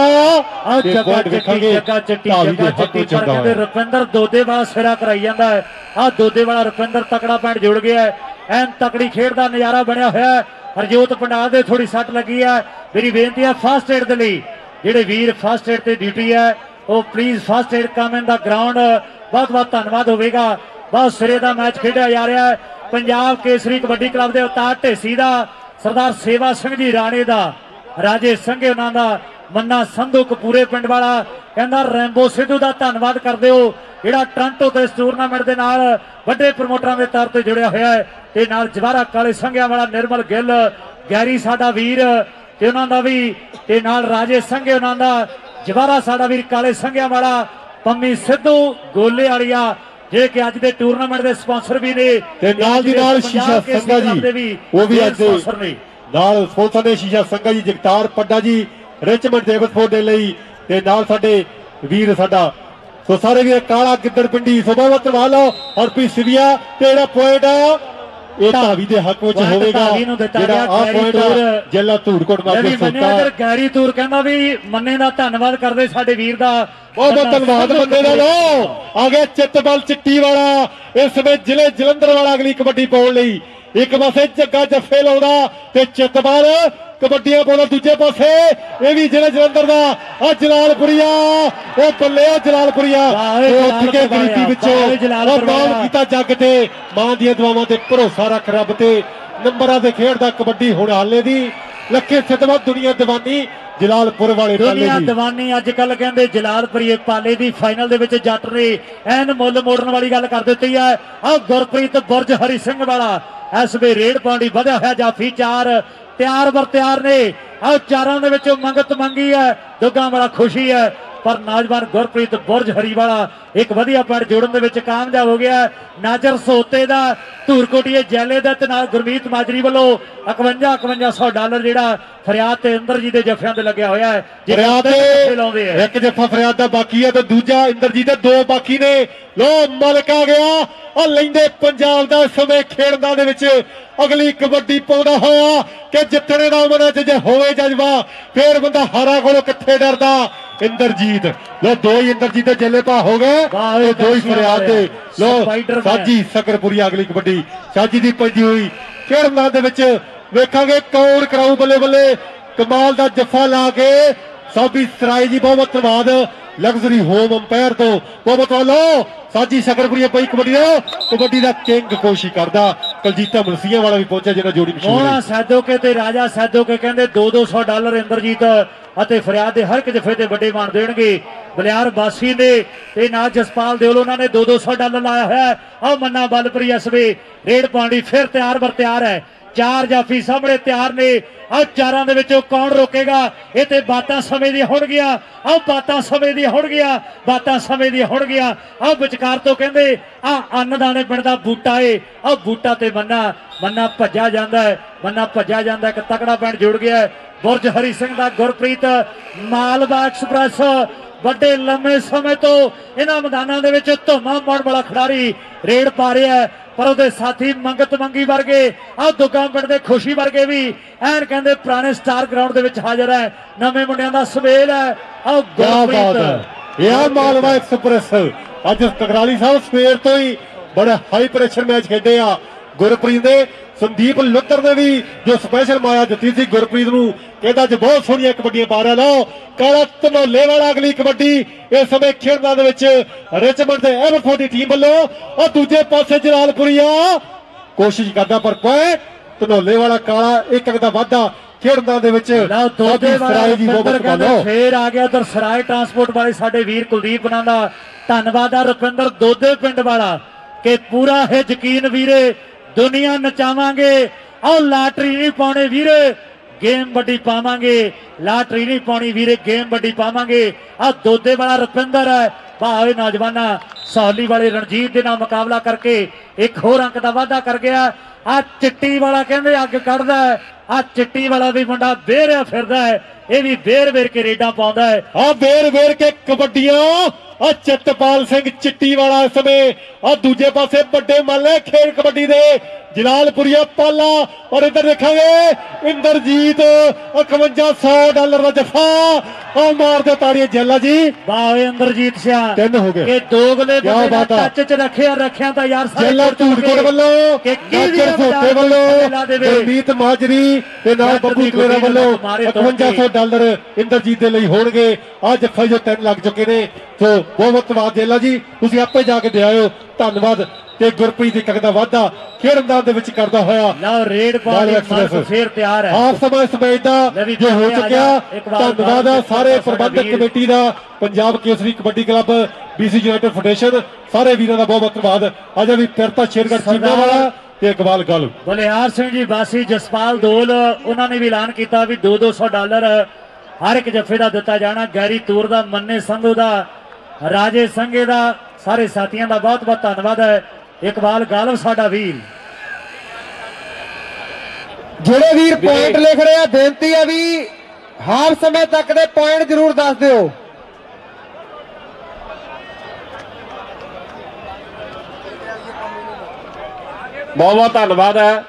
रुपिंदर दोदे वाला सिरा कराई जाता है। आ दोदे वाला रुपिंदर तकड़ा पैंट जुड़ गया है, एन तकड़ी खेड का नजारा बनया होया है। हरजोत पंडाल दे थोड़ी सट लगी है, मेरी बेनती है फस्ट एड दे लई जेडे वीर फस्ट एड ते ड्यूटी है वो please first aid come in the ground. बहुत बहुत धन्यवाद होगा। बहुत सिरे का मैच खेड़ा जा रहा है। पंजाब केसरी कबड्डी क्लब के अवतार ढेसी का सरदार सेवा सिंह जी राणे का राजे संघे उन्हों का मन्ना संधू कपूरे पिंड वाला कहता रैंबो सिद्धू का धन्यवाद करते हो जिहड़ा टोरंटो ते इस टूरनामेंट के नाल वड्डे प्रमोटरां के तौर पर जुड़िया होया है। ते नाल जवारा काले संघिया वाला निर्मल गिल गैरी साडा वीर ते उन्हां दा भी ते नाल राजे संघे उन्हां दा जवारा साडा वीर काले संघिया वाला पंमी सिद्धू गोले वालिया जे कि अज दे टूरनामेंट के स्पॉन्सर भी ने ते नाल दी नाल शीशा संघा जी वो भी अज दे नाल स्पॉन्सर ने शीशा संघा जी जगतार पड्डा जी रिचमंड डेविसफोर्ड दे लई ते नाल साडे वीर साडा सो सारे वीर काला गिद्दड़ पिंडी सुभावत वालो और पी सिविया तेरा पॉइंट ये धावी दे हक विच होवेगा जेड़ा आ पॉइंट जिला धूड़कोट माजरे सोता गैरी तूर कहंदा भी मन्ने दा धन्नवाद करदे साडे वीर दा बहुत बहुत धन्यवाद बंदे दा। लो आगे चितबल चिट्टी वाला इस समय जिले जलंधर वाला अगली कबड्डी पाउण लई एक पासे जग्गा जफे लाउंदा ते चितबल कबड्डियां पाउंदा दूजे पासे ये भी जिले जलंधर दा आ जलालपुरिया ओ बल्ले जलालपुरिया उठ के गरीबी विचों बाल कीता जग ते मां दी दुआवां ते भरोसा रख रब ते नंबरां दे खेड दा कबड्डी हुण हाले दी लखे सिद्धवा दुनिया दीवानी जलालपुर वाले दुनिया दीवानी अजकल कहंदे जलालपुरी पाले दी फाइनल दे विच जट ने एन मुल मोड़न वाली गल कर दित्ती है। आ गुरप्रीत बुरज हरी सिंह वाला इस वे रेड पाउंडी बढ़िया होया जाफी चार तैयार बर तैयार ने आ चारों दे विचों मंगत मंगी है दुग्गा बड़ा खुशी है पर नौजवान गुरप्रीत बुरज हरीवाला एक वधिया पॉइंट जोड़न दे विच कामयाब हो गया नाजर सोते दा धूरकोटिए जैले दा ते नाल गुरमीत माजरी वालों इकवंजा इकवंजा सौ डॉलर जिहड़ा फरियाद ते इंदरजीत दे जफियां ते लगया होया है फरियाद एक जफा फरियाद दा बाकी है ते दूजा इंदरजीत दे दो बाकी ने लो मलक आ गया और लेंदे पंजाब दा समय खेड़दा दे विच अगली कबड्डी पाउंदा होया कि जितने दा मन च जे होवे जज्बा फिर बंदा हारा कोलों कित्थे डरदा इंदरजीत लो दो ही इंदरजीत जेले पा हो गए दो ही फरियाद दे लो साजी सकरपुरी अगली कबड्डी साजी दी पंजी हुई खेड़दा दे विच वेखांगे कौन कराऊ बल्ले बल्ले कमाल दा जफा ला के साबी सराय जी बहुत धन्यवाद लग्जरी होम अंपायर तो बहुत वालो साजी सकरपुरी पई कबड्डी कबड्डी का किंग कोशिश करता कलजीता मुनसिया वाला भी पहुंचा जिन्हें जोड़ी मोहना सैदोके ते राजा सैदोके कहते दो दो सौ डॉलर इंदरजीत ਅਤੇ ਫਰਿਆਦ ਦੇ ਹਰ ਇੱਕ ਜਫੇ ਤੇ ਵੱਡੇ ਮਾਣ ਦੇਣਗੇ ਬਲਿਆਰ ਬਾਸੀ ਨੇ ਤੇ ਨਾਲ ਜਸਪਾਲ ਦਿਓਲ ਉਹਨਾਂ ਨੇ दो दो सौ ਡਾਲਰ ਲਾਇਆ ਹੋਇਆ ਆ ਮੰਨਾ ਬਲਪਰੀ ਅਸਵੇ ਰੇਡ ਪਾਉਂਦੀ ਫਿਰ ਤਿਆਰ ਬਰ ਤਿਆਰ ਹੈ ਚਾਰ ਜਾਫੀ ਸਾਹਮਣੇ ਤਿਆਰ ਨੇ ਆ ਚਾਰਾਂ ਦੇ ਵਿੱਚੋਂ ਕੌਣ ਰੋਕੇਗਾ ਇਹ ਤੇ ਬਾਤਾਂ ਸਮੇਂ ਦੀਆਂ ਹੋਣਗੀਆਂ ਆ ਬਾਤਾਂ ਸਮੇਂ ਦੀਆਂ ਹੋਣਗੀਆਂ ਬਾਤਾਂ ਸਮੇਂ ਦੀਆਂ ਹੋਣਗੀਆਂ ਆ ਵਿਚਕਾਰ ਤੋਂ ਕਹਿੰਦੇ ਆ ਅੰਨਦਾਨੇ ਪਿੰਡ ਦਾ ਬੂਟਾ ਏ ਆ ਬੂਟਾ ਤੇ ਮੰਨਾ ਮੰਨਾ ਭੱਜਾ ਜਾਂਦਾ ਹੈ ਮੰਨਾ ਭੱਜਾ ਜਾਂਦਾ ਇੱਕ ਤਕੜਾ ਪੈਂਟ ਜੁੜ ਗਿਆ बुरज हरी सिंह दा गुरप्रीत मालवा एक्सप्रैस बड़े लंबे समय तो इन्हां मैदानां दे विच धुम्मा पाउण वाला खिडारी रेड पा रहा है पर उहदे साथी मंगत मंगी वर्गे आ दुग्गा पिंड दे खुशी वर्गे भी ऐन कहंदे पुराने स्टार ग्राउंड दे विच हाजिर है नवे मुंडियां दा सवेल है आ गुरप्रीत यह मालवा एक्सप्रैस अज तकराली साहब सवेर तो ही बड़े हाई प्रेशर मैच खेडे आ गुरप्रीत ने संदीप लुत्तर ने भी जो स्पेशल माया दी थी गुरप्रीत नूं कहता ज बहुत सोहणियां कबड्डियां पा रहा लो काला धनौले वाला अगली कबड्डी इस समय खेड़दा दे विच रिचमंड ते एवरफोर्ड दी टीम वालों और दूजे पासे जलालपुरिया कोशिश करदा पर पॉइंट धनौले वाला काला एक एक दा वाधा खेड़दा दे विच सराय जी फिर आ गया उधर सराय ट्रांसपोर्ट वाले साडे वीर कुलदीप नाम दा धन्नवाद आ रुपिंदर दोदे पिंड वाला कि पूरा है यकीन वीरे दुनिया नचावांगे और लाटरी नहीं पाने वीरे गेम बड़ी पावांगे लाटरी नहीं पानी वीरे गेम बड़ी पावांगे आ दोदे वाला रुपिंदर है भावे नौजवाना सौली वाले रणजीत के नाल मुकाबला करके एक होर अंक का वाधा कर गया आ चिट्टी वाला कहते अग कढ़दा है आ चिट्टी वाला भी मुंडा बेरिया फिरदा है ये भी बेर बेर के रेडा पाउंदा है आ बेर बेर के कबड्डियां आ चितपाल सिंह चिट्टी वाला इस समय और दूजे पासे बड़े माले खेल कबड्डी दे जलालपुरिया पाला और इधर देखेंगे इंदरजीत इकवंजा सौ डॉलर का जफा और मार दे ताड़ियां जेला जी वाह इंदरजीत सिंह तीन हो गए के दोगले बंदे टच च रखे रखिया तो यार जेला धूड़कोट वालों नाजर सोते वालों गुरमीत माजरी ते नाल बब्बू कलेरा वालों इकवंजा सौ डॉलर इंदरजीत दे लई होणगे आज जफा जो तीन लग चुके ने तो बहुत धन्यवाद जेला जी तुसीं आपे जाके दे आयो धन्यवाद ते गुरप्रीत दी कग दा वाधा खेड़दा दे विच करदा होया लओ रेड पाउंड फिर तैयार है हाफ समय इस मैच दा जो हो चुकिया धन्यवाद सारे प्रबंधक कमेटी दा Punjab Kesari kabaddi club BC united foundation सारे वीरां दा बहुत धन्यवाद अज भी फिरता शेरगढ़ चीमा वाला ते इकबाल गल बलिहार सिंह जी बासी जसपाल दोल उन्होंने भी ऐलान किया भी दो दो सौ डॉलर हर एक जफे का दिता जाना गैरी तूर का मन्ने संधू का राजे संघे का सारे साथियों का बहुत बहुत धन्यवाद है इकबाल गालव साडा वीर ਜਿਹੜੇ ਵੀਰ ਪੁਆਇੰਟ ਲਿਖ ਰਹੇ ਆ ਬੇਨਤੀ ਆ ਵੀ ਹਾਫ ਸਮੇਂ ਤੱਕ ਦੇ ਪੁਆਇੰਟ ਜ਼ਰੂਰ ਦੱਸ ਦਿਓ ਬਹੁਤ ਬਹੁਤ ਧੰਨਵਾਦ ਹੈ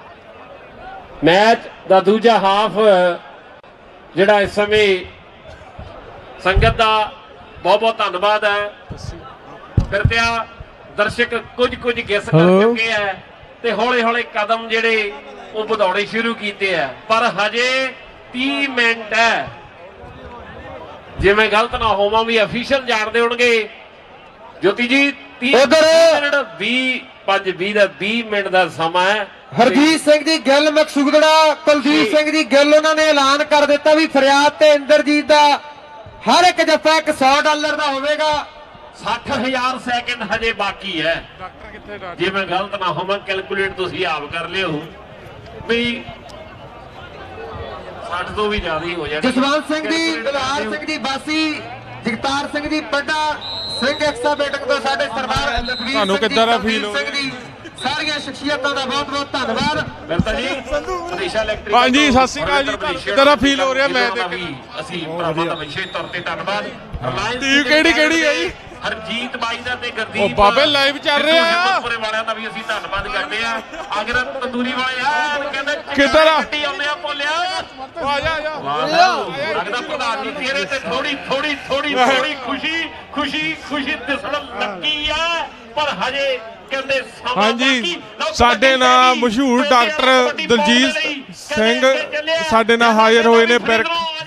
ਮੈਚ ਦਾ ਦੂਜਾ ਹਾਫ ਜਿਹੜਾ ਇਸ ਸਮੇਂ ਸੰਗਤ ਦਾ ਬਹੁਤ ਬਹੁਤ ਧੰਨਵਾਦ ਹੈ ਕਿਰਤਿਆ ਦਰਸ਼ਕ ਕੁਝ ਕੁਝ ਗਿਸ ਕਰ ਚੁੱਕੇ ਹੈ ਤੇ ਹੌਲੇ ਹੌਲੇ ਕਦਮ ਜਿਹੜੇ ਉਹ ਵਧਾਉਣੇ ਸ਼ੁਰੂ ਕੀਤੇ ਆ ਪਰ ਹਜੇ तीस ਮਿੰਟ ਹੈ ਜਿਵੇਂ ਗਲਤ ਨਾ ਹੋਵਾਂ ਵੀ ਅਫੀਸ਼ੀਅਲ ਜਾਣਦੇ ਹੋਣਗੇ ਜੋਤੀ ਜੀ तीस ਮਿੰਟ ਵੀਹ ਪੰਜ ਵੀਹ ਦਾ ਵੀਹ ਮਿੰਟ ਦਾ ਸਮਾਂ ਹੈ ਹਰਜੀਤ ਸਿੰਘ ਜੀ ਗਿੱਲ ਮਕਸੂਦੜਾ ਕੁਲਦੀਪ ਸਿੰਘ ਜੀ ਗਿੱਲ ਉਹਨਾਂ ਨੇ ਐਲਾਨ ਕਰ ਦਿੱਤਾ ਵੀ ਫਰਿਆਦ ਤੇ ਇੰਦਰਜੀਤ ਦਾ ਹਰ ਇੱਕ ਜੱਫਾ ਇੱਕ सौ ਡਾਲਰ ਦਾ ਹੋਵੇਗਾ ਸੱਠ ਹਜ਼ਾਰ ਸੈਕਿੰਡ ਹਜੇ ਬਾਕੀ ਹੈ। ਜੇ ਮੈਂ ਗਲਤ ਨਾ ਹੋਵਾਂ ਕੈਲਕੂਲੇਟ ਤੁਸੀਂ ਆਪ ਕਰ ਲਿਓ ਵੀ ਸੱਠ ਤੋਂ ਵੀ ਜ਼ਿਆਦਾ ਹੀ ਹੋ ਜਾਣੀ। ਜਸਵੰਤ ਸਿੰਘ ਜੀ, ਗੁਲਹਾਰ ਸਿੰਘ ਜੀ ਬਾਸੀ, ਜਗਤਾਰ ਸਿੰਘ ਜੀ ਪੱਡਾ, ਸਿੰਘ ਐਕਸਾ ਬੇਟਕ ਤੋਂ ਸਾਡੇ ਸਰਦਾਰ ਲਖਵੀਰ ਤੁਹਾਨੂੰ ਕਿੱਦਾਂ ਦਾ ਫੀਲ ਹੋ ਸਿੰਘ ਜੀ, ਸਾਰੀਆਂ ਸ਼ਖਸੀਅਤਾਂ ਦਾ ਬਹੁਤ ਬਹੁਤ ਧੰਨਵਾਦ। ਮਿਰਤਾ ਜੀ ਮਨੀਸ਼ਾ ਇਲੈਕਟ੍ਰਿਕ ਹਾਂਜੀ ਸਤਿ ਸ਼੍ਰੀ ਅਕਾਲ ਜੀ, ਤੁਹਾਨੂੰ ਕਿੱਦਾਂ ਦਾ ਫੀਲ ਹੋ ਰਿਹਾ ਮੈਂ ਦੇਖ ਵੀ ਅਸੀਂ ਭਰਾਵਾਂ ਦਾ ਵਿਸ਼ੇਸ਼ ਤੌਰ ਤੇ ਧੰਨਵਾਦ। ਟੀਮ ਕਿਹੜੀ ਕਿਹੜੀ ਹੈ ਜੀ? ਹਰਜੀਤ ਬਾਈ ਦਾ ਤੇ ਗੁਰਦੀਪ ਉਹ ਬਾਬੇ ਲਾਈਵ ਚੱਲ ਰਿਹਾ ਆ ਪੂਰੇ ਵਾਲਿਆਂ ਦਾ ਵੀ ਅਸੀਂ ਧੰਨਵਾਦ ਕਰਦੇ ਆ। ਅਗਰ ਤੰਦੂਰੀ ਵਾਲੇ ਆ ਕਹਿੰਦੇ ਕਿੱਦਾਂ ਦਾ ਗੱਡੀ ਆਉਂਦੇ ਆ ਭੋਲਿਆ ਆ ਜਾ ਆ ਜਾ ਲੱਗਦਾ ਪ੍ਰਧਾਨ ਜੀ ਤੇਰੇ ਤੇ ਥੋੜੀ ਥੋੜੀ ਥੋੜੀ ਥੋੜੀ ਖੁਸ਼ੀ ਖੁਸ਼ੀ ਖੁਸ਼ੀ ਦਿਸਣ ਲੱਗੀ ਆ ਪਰ ਹਜੇ ਕਹਿੰਦੇ ਸਮਾਂ ਹਾਂਜੀ ਸਾਡੇ ਨਾਲ ਮਸ਼ਹੂਰ ਡਾਕਟਰ ਦਲਜੀਤ ਸਿੰਘ ਸਾਡੇ ਨਾਲ ਹਾਜ਼ਰ ਹੋਏ ਨੇ। ਬਿਰਕ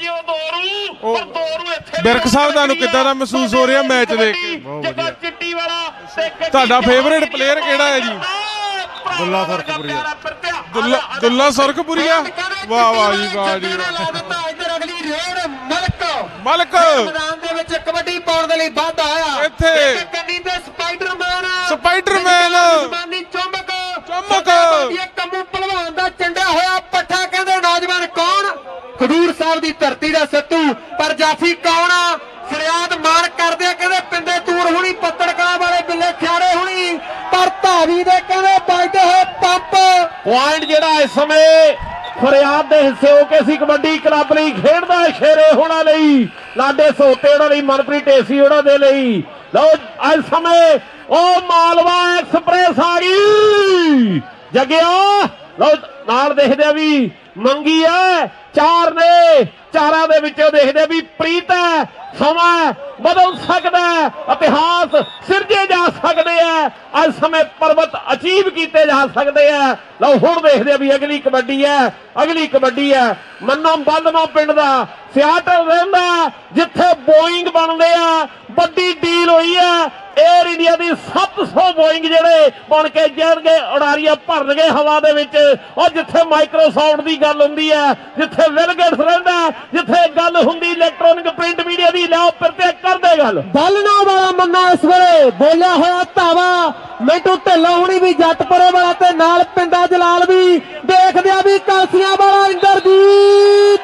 ਬਿਰਕ ਸਾਹਿਬ ਤੁਹਾਨੂੰ ਕਿੱਦਾਂ ਦਾ ਮਹਿਸੂਸ ਹੋ ਰਿਹਾ ਮੈਚ ਦੇਖ ਕੇ? ਚਿੱਟੀ ਵਾਲਾ ਤੁਹਾਡਾ ਫੇਵਰੇਟ ਪਲੇਅਰ ਕਿਹੜਾ ਹੈ ਜੀ? ਦੁੱਲਾ ਸਰਕਪੁਰੀਆ। ਦੁੱਲਾ ਦੁੱਲਾ ਸਰਕਪੁਰੀਆ ਵਾਹ ਵਾਹ ਜੀ ਵਾਹ ਜੀ ਇੱਧਰ ਅਗਲੀ ਰੇਡ ਮਲਕ ਮਲਕ ਮੈਦਾਨ ਦੇ ਵਿੱਚ ਕਬੱਡੀ ਪਾਉਣ ਦੇ ਲਈ ਵਾਧਾ ਆਇਆ ਇੱਥੇ ਕੰਨੀ ਤੇ ਸਪਾਈਡਰਮੈਨ ਸਪਾਈਡਰਮੈਨ ਜਸਮਾਨੀ ਚੁੰਮਕ ਚੁੰਮਕ ਇਹ ਕੰਮੂ ਭਲਵਾਨ ਦਾ ਚੰਡਿਆ ਹੋਇਆ ਪੱਠਾ ਕਹਿੰਦੇ ਨੌਜਵਾਨ ਕੌਣ? ਖਡੂਰ ਸਾਹਿਬ ਦੀ ਧਰਤੀ ਦਾ ਸੱਤੂ ਪਰ ਜਾਫੀ ਕੌਣ ਆ? ਫਰਿਆਦ ਮਾਣ ਕਰਦੇ ਆ ਕਹਿੰਦੇ ਪਿੰਡੇ ਤੂਰ ਹੁਣੀ ਪੱਤੜਕਾ ਵਾਲੇ ਬਿੱਲੇ ਖਿਆੜੇ ਹੁਣੀ ਪਰ ਧਾਵੀ ਦੇ ਕਹਿੰਦੇ ਵੱਜਦੇ ਹੋਏ ਪੰਪ। ਪੁਆਇੰਟ ਜਿਹੜਾ ਇਸ ਸਮੇਂ ਫਰਿਆਦ ਦੇ ਹਿੱਸੇ ਹੋ ਕੇ ਸੀ ਕਬੱਡੀ ਕਲੱਬ ਲਈ ਖੇਡਦਾ ਸ਼ੇਰੇ ਹੋਣਾ ਲਈ ਲਾਡੇ ਸੋਤੇ ਉਹਨਾਂ ਲਈ ਮਨਪ੍ਰੀਤ ਢੇਸੀ ਉਹਨਾਂ ਦੇ ਲਈ। ਲਓ ਇਸ ਸਮੇਂ ਉਹ ਮਾਲਵਾ ਐਕਸਪ੍ਰੈਸ ਆ ਗਈ ਜਗਿਆ। ਲਓ ਨਾਲ ਦੇਖਦੇ ਆ ਵੀ ਮੰਗੀ ਹੈ ਚਾਰ ਨੇ ਚਾਰਾਂ ਦੇ ਵਿੱਚੋਂ ਦੇਖਦੇ ਵੀ ਪ੍ਰੀਤ ਹੈ। ਸਮਾਂ ਬਦਲ ਸਕਦਾ, ਇਤਿਹਾਸ ਸਿਰਜੇ ਜਾ ਸਕਦੇ ਆ, ਅੱਜ ਸਮੇਂ ਪਰਬਤ ਅਚੀਵ ਕੀਤੇ ਜਾ ਸਕਦੇ ਆ। ਲਓ ਹੁਣ ਦੇਖਦੇ ਆ ਵੀ ਅਗਲੀ ਕਬੱਡੀ ਹੈ ਅਗਲੀ ਕਬੱਡੀ ਹੈ ਮੰਨੋ ਬੰਦਨੋ ਪਿੰਡ ਦਾ ਸਿਆਟਲ ਰਹਿੰਦਾ ਜਿੱਥੇ ਬੋਇੰਗ ਬਣਦੇ ਆ। ਵੱਡੀ ਡੀਲ ਹੋਈ ਹੈ 에ਅਰ ਇੰਡੀਆ ਦੀ ਸੱਤ ਸੌ ਬੋਇੰਗ ਜਿਹੜੇ ਬਣ ਕੇ ਜਾਣਗੇ ਉਡਾਰੀਆਂ ਭਰਨਗੇ ਹਵਾ ਦੇ ਵਿੱਚ। ਔਰ ਜਿੱਥੇ ਮਾਈਕਰੋਸਾਫਟ ਦੀ ਗੱਲ ਹੁੰਦੀ ਹੈ ਜਿੱਥੇ ਵਿਲ ਗੇਟਸ ਰਹਿੰਦਾ ਜਿੱਥੇ ਗੱਲ ਹੁੰਦੀ ਇਲੈਕਟ੍ਰੋਨਿਕ ਪ੍ਰਿੰਟ ਮੀਡੀਆ ਦੀ ਲਿਆਓ ਫਿਰ ਤੇ ਕਰਦੇ ਗੱਲ। ਬਲਨਾ ਵਾਲਾ ਮੰਨਾ ਇਸ ਵੇਲੇ ਬੋਲਿਆ ਹੋਇਆ ਧਾਵਾ ਮੈਂਟੂ ਢਿੱਲੋਂ ਹੁਣੀ ਵੀ ਜੱਟਪੁਰੇ ਵਾਲਾ ਤੇ ਨਾਲ ਪਿੰਡਾ ਜਲਾਲ ਵੀ ਦੇਖਦੇ ਆ ਵੀ ਕਾਸੀਆਂ ਵਾਲਾ ਇੰਦਰਜੀਤ।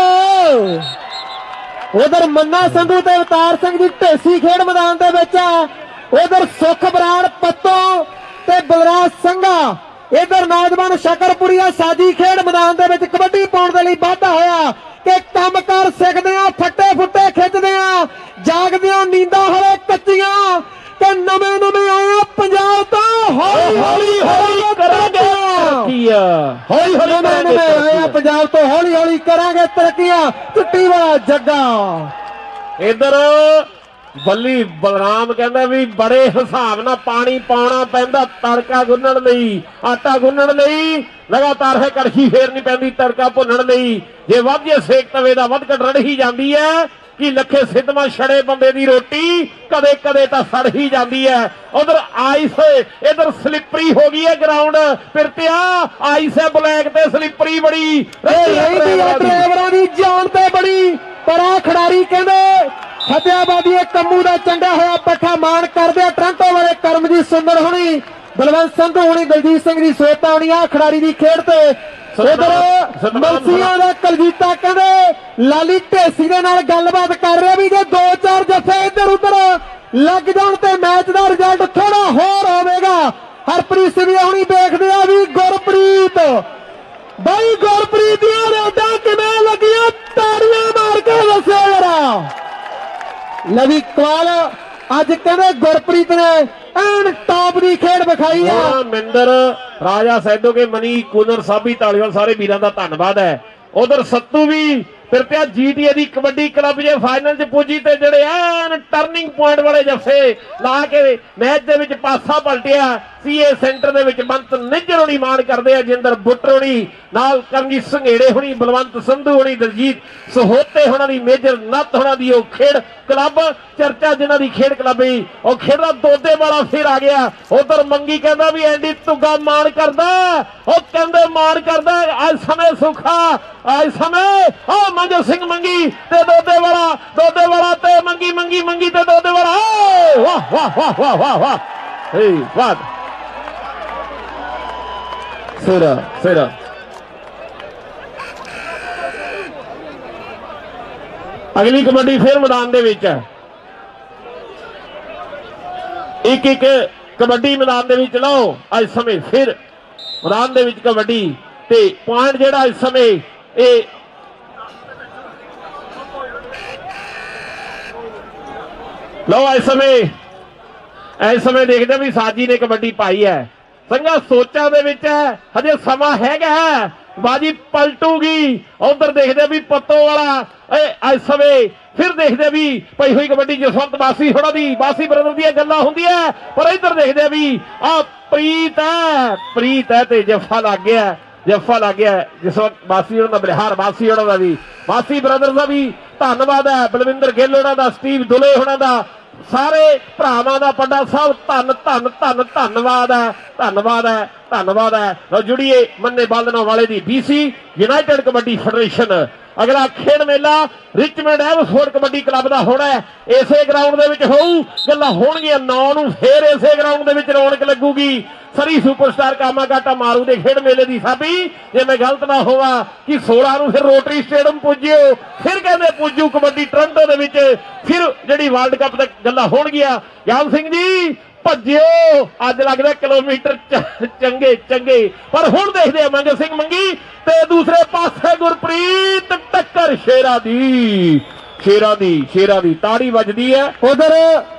ਉਧਰ ਮੰਨਾ ਸੰਧੂ ਤੇ ਅਵਤਾਰ ਸਿੰਘ ਦੀ ਢੇਸੀ ਖੇਡ ਮੈਦਾਨ ਦੇ ਵਿੱਚ ਆ। ਉਧਰ ਸੁਖ ਬਰਾੜ ਪੱਤੋਂ ਤੇ ਬਲਰਾਜ ਸੰਘਾ ਇਧਰ ਨੌਜਵਾਨ ਸ਼ਕਰਪੁਰੀਆ ਸਾਜੀ ਖੇਡ ਮੈਦਾਨ ਦੇ ਵਿੱਚ ਕਬੱਡੀ ਪਾਉਣ ਦੇ ਲਈ ਵਾਧਾ ਹੋਇਆ ਕਿ ਕੰਮ ਕਰ ਸਕਦੇ ਆ ਫੱਟੇ ਫੁੱਟੇ ਖਿੱਚਦੇ ਆ ਜਾਗਦੇ ਆ ਨੀਂਦਾਂ ਹਲੇ ਕੱਚੀਆਂ ਕਿ ਨਵੇਂ ਨਵੇਂ ਆਏ ਪੰਜਾਬ ਤੋਂ ਹੌਲੀ ਹੌਲੀ ਹੌਲੀ ਕਰਾਂਗੇ ਹੌਲੀ ਹੌਲੀ ਨਵੇਂ ਨਵੇਂ ਆਏ ਪੰਜਾਬ ਤੋਂ ਹੌਲੀ ਹੌਲੀ ਕਰਾਂਗੇ ਤਰੱਕੀਆਂ। ਚਿੱਟੀ ਵਾਲਾ ਜੱਗਾ ਇਧਰ ਬੱਲੀ ਬਲਰਾਮ ਕਹਿੰਦਾ ਵੀ ਬੜੇ ਹਿਸਾਬ ਨਾਲ ਪਾਣੀ ਪਾਉਣਾ ਪੈਂਦਾ ਤੜਕਾ ਗੁੰਨਣ ਲਈ ਆਟਾ ਗੁੰਨਣ ਲਈ ਲਗਾਤਾਰ ਹੈ ਕੜਛੀ ਫੇਰਨੀ ਪੈਂਦੀ ਤੜਕਾ ਭੁੰਨਣ ਲਈ। ਜੇ ਵੱਧ ਜੇ ਸੇਕ ਤਵੇ ਦਾ ਵੱਧ ਘਟ ਰੜ ਹੀ ਜਾਂਦੀ ਹੈ ਕਿ ਲੱਖੇ ਸਿੱਧਵਾਂ ਛੜੇ ਬੰਦੇ ਦੀ ਰੋਟੀ ਕਦੇ ਕਦੇ ਤਾਂ ਸੜ ਹੀ ਜਾਂਦੀ ਹੈ। ਉਧਰ ਆਈਸ ਇਧਰ ਸਲਿੱਪਰੀ ਹੋ ਗਈ ਹੈ ਗਰਾਊਂਡ ਫਿਰਤਿਆ ਆਈਸ ਹੈ ਬਲੈਕ ਤੇ ਸਲਿੱਪਰੀ ਬੜੀ ਡਰਾਈਵਰਾਂ ਦੀ ਜਾਨ ਤੇ ਬੜੀ ਪਰ ਆ ਖਿਡਾਰੀ ਕਹਿੰਦੇ ਫਤਿਆਬਾਦੀ ਕੰਮੂ ਦਾ ਚੰਡਾ ਹੋਇਆ ਪੱਠਾ ਮਾਣ ਕਰਦੇ ਆ। ਟ੍ਰਾਂਟੋ ਵਾਲੇ ਕਰਮਜੀਤ ਸੁੰਦਰ ਹੁਣੀ ਬਲਵੰਤ ਸੰਧੂ ਹੁਣੀ ਦਲਜੀਤ ਸਿੰਘ ਦੀ ਸੋਤਾ ਹੋਣੀ ਆ ਖਿਡਾਰੀ ਦੀ ਖੇਡ ਤੇ। ਉਧਰ ਮਲਸੀਆਂ ਦਾ ਕਲਜੀਤਾ ਕਹਿੰਦੇ ਲਾਲੀ ਢੇਸੀ ਦੇ ਨਾਲ ਗੱਲਬਾਤ ਕਰ ਰਿਹਾ ਵੀ ਜੇ ਦੋ ਚਾਰ ਜੱਫੇ ਇੱਧਰ ਉੱਧਰ ਲੱਗ ਜਾਣ ਤੇ ਮੈਚ ਦਾ ਰਿਜ਼ਲਟ ਥੋੜਾ ਹੋਰ ਹੋਵੇਗਾ। ਹਰਪ੍ਰੀਤ ਸਿੰਘ ਹੁਣੀ ਦੇਖਦੇ ਆ ਵੀ ਗੁਰਪ੍ਰੀਤ ਬਾਈ ਗੁਰਪ੍ਰੀਤ ਦੀਆਂ ਰੇਡਾਂ ਕਿਵੇਂ ਲੱਗੀਆਂ ਤਾੜੀਆਂ ਮਾਰ ਕੇ ਦੱਸਿਆ ਜਰਾ। ਲਵੀ ਕਵਾਲ ਅੱਜ ਕਹਿੰਦੇ ਗੁਰਪ੍ਰੀਤ ਨੇ ਐਨ ਟਾਪ ਦੀ ਖੇਡ ਵਿਖਾਈ ਆ। ਮਿੰਦਰ ਰਾਜਾ ਸੈਦੋ ਕੇ ਮਨੀ ਕੁਨਰ ਸਾਬੀ ਢਾਲੀਵਾਲ ਸਾਰੇ ਵੀਰਾਂ ਦਾ ਧੰਨਵਾਦ ਹੈ। ਉਧਰ ਸੱਤੂ ਵੀ ਫਿਰ ਪਿਆ ਜੀਟੀਏ ਦੀ ਕਬੱਡੀ ਕਲੱਬ ਜੇ ਫਾਈਨਲ ਚ ਪੁੱਜੀ ਤੇ ਜਿਹੜੇ ਐਨ ਟਰਨਿੰਗ ਪੁਆਇੰਟ ਵਾਲੇ ਜੱਫੇ ਲਾ ਕੇ ਮੈਚ ਦੇ ਵਿੱਚ ਪਾਸਾ ਪਲਟਿਆ ਸੀਏ ਸੈਂਟਰ ਦੇ ਵਿੱਚ ਬੰਤ ਨਿੱਜਰ ਹੋਣੀ ਮਾਣ ਕਰਦੇ ਆ, ਜਿੰਦਰ ਬੁੱਟਰ ਹੋਣੀ ਨਾਲ ਕਰਮਜੀਤ ਸੰਘੇੜੇ ਹੋਣੀ, ਬਲਵੰਤ ਸੰਧੂ ਹੋਣੀ, ਦਲਜੀਤ ਸਹੋਤੇ ਹੋਣਾ ਦੀ, ਮੇਜਰ ਨੱਤ ਹੋਣਾ ਦੀ ਉਹ ਖੇਡ ਕਲੱਬ ਚਰਚਾ ਜਿਨ੍ਹਾਂ ਦੀ ਖੇਡ ਕਲੱਬ ਹੀ ਉਹ ਖੇਡਦਾ ਦੋਦੇ ਵਾਲਾ ਫਿਰ ਆ ਗਿਆ। ਉਧਰ ਮੰਗੀ ਕਹਿੰਦਾ ਵੀ ਐਂਡੀ ਤੁੱਗਾ ਮਾਣ ਕਰਦਾ, ਉਹ ਕਹਿੰਦੇ ਮਾਣ ਕਰਦਾ ਅੱਜ ਸਮੇਂ ਸੁਖਾ ਅੱਜ ਸਮੇਂ ਉਹ ਮੰਜੋ ਸਿੰਘ ਮੰਗੀ ਤੇ ਦੋਦੇ ਵਾਲਾ ਦੋਦੇ ਵਾਲਾ ਤੇ ਮੰਗੀ ਮੰਗੀ ਮੰਗੀ ਤੇ ਦੋਦੇ ਵਾਲਾ। ਵਾਹ ਵਾਹ ਵਾਹ ਵਾਹ ਵਾਹ ਵਾਹ ਹੇ ਵਾਹ ਸਿਰਾ ਸਿਰਾ ਅਗਲੀ ਕਬੱਡੀ ਫਿਰ ਮੈਦਾਨ ਦੇ ਵਿੱਚ ਹੈ। ਇੱਕ ਇੱਕ ਕਬੱਡੀ ਮੈਦਾਨ ਦੇ ਵਿੱਚ ਲਓ ਅੱਜ ਸਮੇਂ ਫਿਰ ਮੈਦਾਨ ਦੇ ਵਿੱਚ ਕਬੱਡੀ ਤੇ ਪੁਆਇੰਟ ਜਿਹੜਾ ਇਸ ਸਮੇਂ ਇਹ ਲਓ ਇਸ ਸਮੇਂ ਇਸ ਸਮੇਂ ਦੇਖਦੇ ਵੀ ਸਾਜੀ ਨੇ ਕਬੱਡੀ ਪਾਈ ਹੈ। ਸੰਗਾ ਸੋਚਾਂ ਦੇ ਵਿੱਚ ਹੈ, ਹਜੇ ਸਮਾਂ ਹੈਗਾ, ਬਾਜੀ ਪਲਟੂਗੀ। ਉਧਰ ਦੇਖਦੇ ਵੀ ਪੱਤੋ ਵਾਲਾ ਇਸ ਸਮੇਂ ਫਿਰ ਦੇਖਦੇ ਵੀ ਪਈ ਹੋਈ ਕਬੱਡੀ ਜਸਵੰਤ ਬਾਸੀ ਹੋਣਾ ਦੀ ਬਾਸੀ ਬ੍ਰਦਰ ਦੀਆਂ ਗੱਲਾਂ ਹੁੰਦੀਆਂ, ਪਰ ਇੱਧਰ ਦੇਖਦੇ ਵੀ ਆ ਪ੍ਰੀਤ ਹੈ ਪ੍ਰੀਤ ਹੈ ਤੇ ਜੱਫਾ ਲੱਗ ਗਿਆ ਜੱਫਾ ਲੱਗ ਗਿਆ ਜਸਵੰਤ ਬਾਸੀ ਹੋਣਾ ਦਾ, ਬਿਹਾਰ ਬਾਸੀ ਹੋਣਾ ਦਾ ਵੀ, ਬਾਸੀ ਬ੍ਰਦਰ ਦਾ ਵੀ ਧੰਨਵਾਦ ਹੈ, ਬਲਵਿੰਦਰ ਗਿੱਲ ਹੋਣਾ ਦਾ, ਸਟੀਵ ਦੁਲੇ ਹੋਣਾ ਦਾ, ਸਾਰੇ ਭਰਾਵਾਂ ਦਾ ਪੱਡਾ ਸਭ ਧੰਨ ਧੰਨ ਧੰਨ ਧੰਨਵਾਦ ਹੈ ਧੰਨਵਾਦ ਹੈ ਧੰਨਵਾਦ ਹੈ। ਲਓ ਜੁੜੀਏ ਮੰਨੇ ਬਾਲਣਾ ਵਾਲੇ ਦੀ ਬੀਸੀ ਯੂਨਾਈਟਿਡ ਕਬੱਡੀ ਫੈਡਰੇਸ਼ਨ। ਅਗਲਾ ਖੇਡ ਮੇਲਾ ਰਿਚਮੰਡ ਐਵਸਫੋਰਡ ਕਬੱਡੀ ਕਲੱਬ ਦਾ ਹੋਣਾ ਇਸੇ ਗਰਾਊਂਡ ਦੇ ਵਿੱਚ ਹੋਊ। ਗੱਲਾਂ ਹੋਣਗੀਆਂ ਨੌ ਨੂੰ, ਫੇਰ ਇਸੇ ਗਰਾਊਂਡ ਦੇ ਵਿੱਚ ਰੌਣਕ ਲੱਗੂਗੀ। ਸਰੀ ਸੁਪਰਸਟਾਰ ਕਾਮਾਗਾਟਾ ਮਾਰੂ ਦੇ ਖੇਡ ਮੇਲੇ ਦੀ ਸਾਬੀ, ਜੇ ਮੈਂ ਗਲਤ ਨਾ ਹੋਵਾਂ ਕਿ ਸੋਲਾਂ ਨੂੰ ਫਿਰ ਰੋਟਰੀ ਸਟੇਡੀਅਮ ਪੁੱਜਿਓ, ਫਿਰ ਕਹਿੰਦੇ ਪੁੱਜੂ ਕਬੱਡੀ ਟੋਰਾਂਟੋ ਦੇ ਵਿੱਚ, ਫਿਰ ਜਿਹੜੀ ਵਰਲਡ ਕੱਪ ਤੱਕ ਗੱਲਾਂ ਹੋਣਗੀਆਂ। ਗਿਆਨ ਸਿੰਘ ਜੀ ਭੱਜਿਓ, ਅੱਜ ਲੱਗਦਾ ਕਿਲੋਮੀਟਰ ਚੰਗੇ ਚੰਗੇ, ਪਰ ਹੁਣ ਦੇਖਦੇ ਆ ਮੰਗ ਸਿੰਘ ਮੰਗੀ ਤੇ ਦੂਸਰੇ ਪਾਸੇ ਗੁਰਪ੍ਰੀਤ ਟੱਕਰ ਸ਼ੇਰਾ ਦੀ ਸ਼ੇਰਾ ਦੀ ਸ਼ੇਰਾ ਦੀ ਤਾੜੀ ਵੱਜਦੀ ਹੈ। ਉਧਰ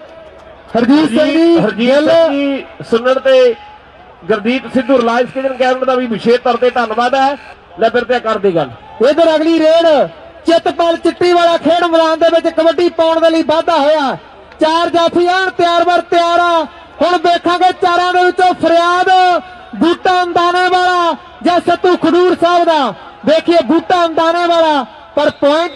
ਹਰਜੀਤ ਸਿੰਘ ਜੀ ਹਰਜੀਤ ਸਿੰਘ ਜੀ ਸੁਣਨ ਤੇ Gurdeep Sidhu Reliance kitchen cabinet ਦਾ ਵੀ ਵਿਸ਼ੇਸ਼ ਤੌਰ ਤੇ ਧੰਨਵਾਦ ਹੈ। ਲੈ ਫਿਰ ਤੇ ਕਰਦੇ ਗੱਲ। ਇਧਰ ਅਗਲੀ ਰੇਡ ਚਿੱਤਪਾਲ ਚਿੱਟੀ ਵਾਲਾ ਖੇਡ ਮੈਦਾਨ ਦੇ ਵਿੱਚ ਕਬੱਡੀ ਪਾਉਣ ਦੇ ਲਈ ਵਾਧਾ ਹੋਇਆ। ਚਾਰ ਜਾਫੀ ਆਣ ਤਿਆਰ ਬਰ ਤਿਆਰ ਆ। ਹੁਣ ਵੇਖਾਂਗੇ ਚਾਰਾਂ ਦੇ ਵਿੱਚੋਂ ਫਰਿਆਦ ਬੂਟਾ ਅੰਦਾਨੇ ਵਾਲਾ ਜਾਂ ਸੱਤੂ ਖਡੂਰ ਸਾਹਿਬ ਦਾ। ਦੇਖੀਏ ਬੂਟਾ ਅੰਦਾਨੇ ਵਾਲਾ, ਪਰ ਪੁਆਇੰਟ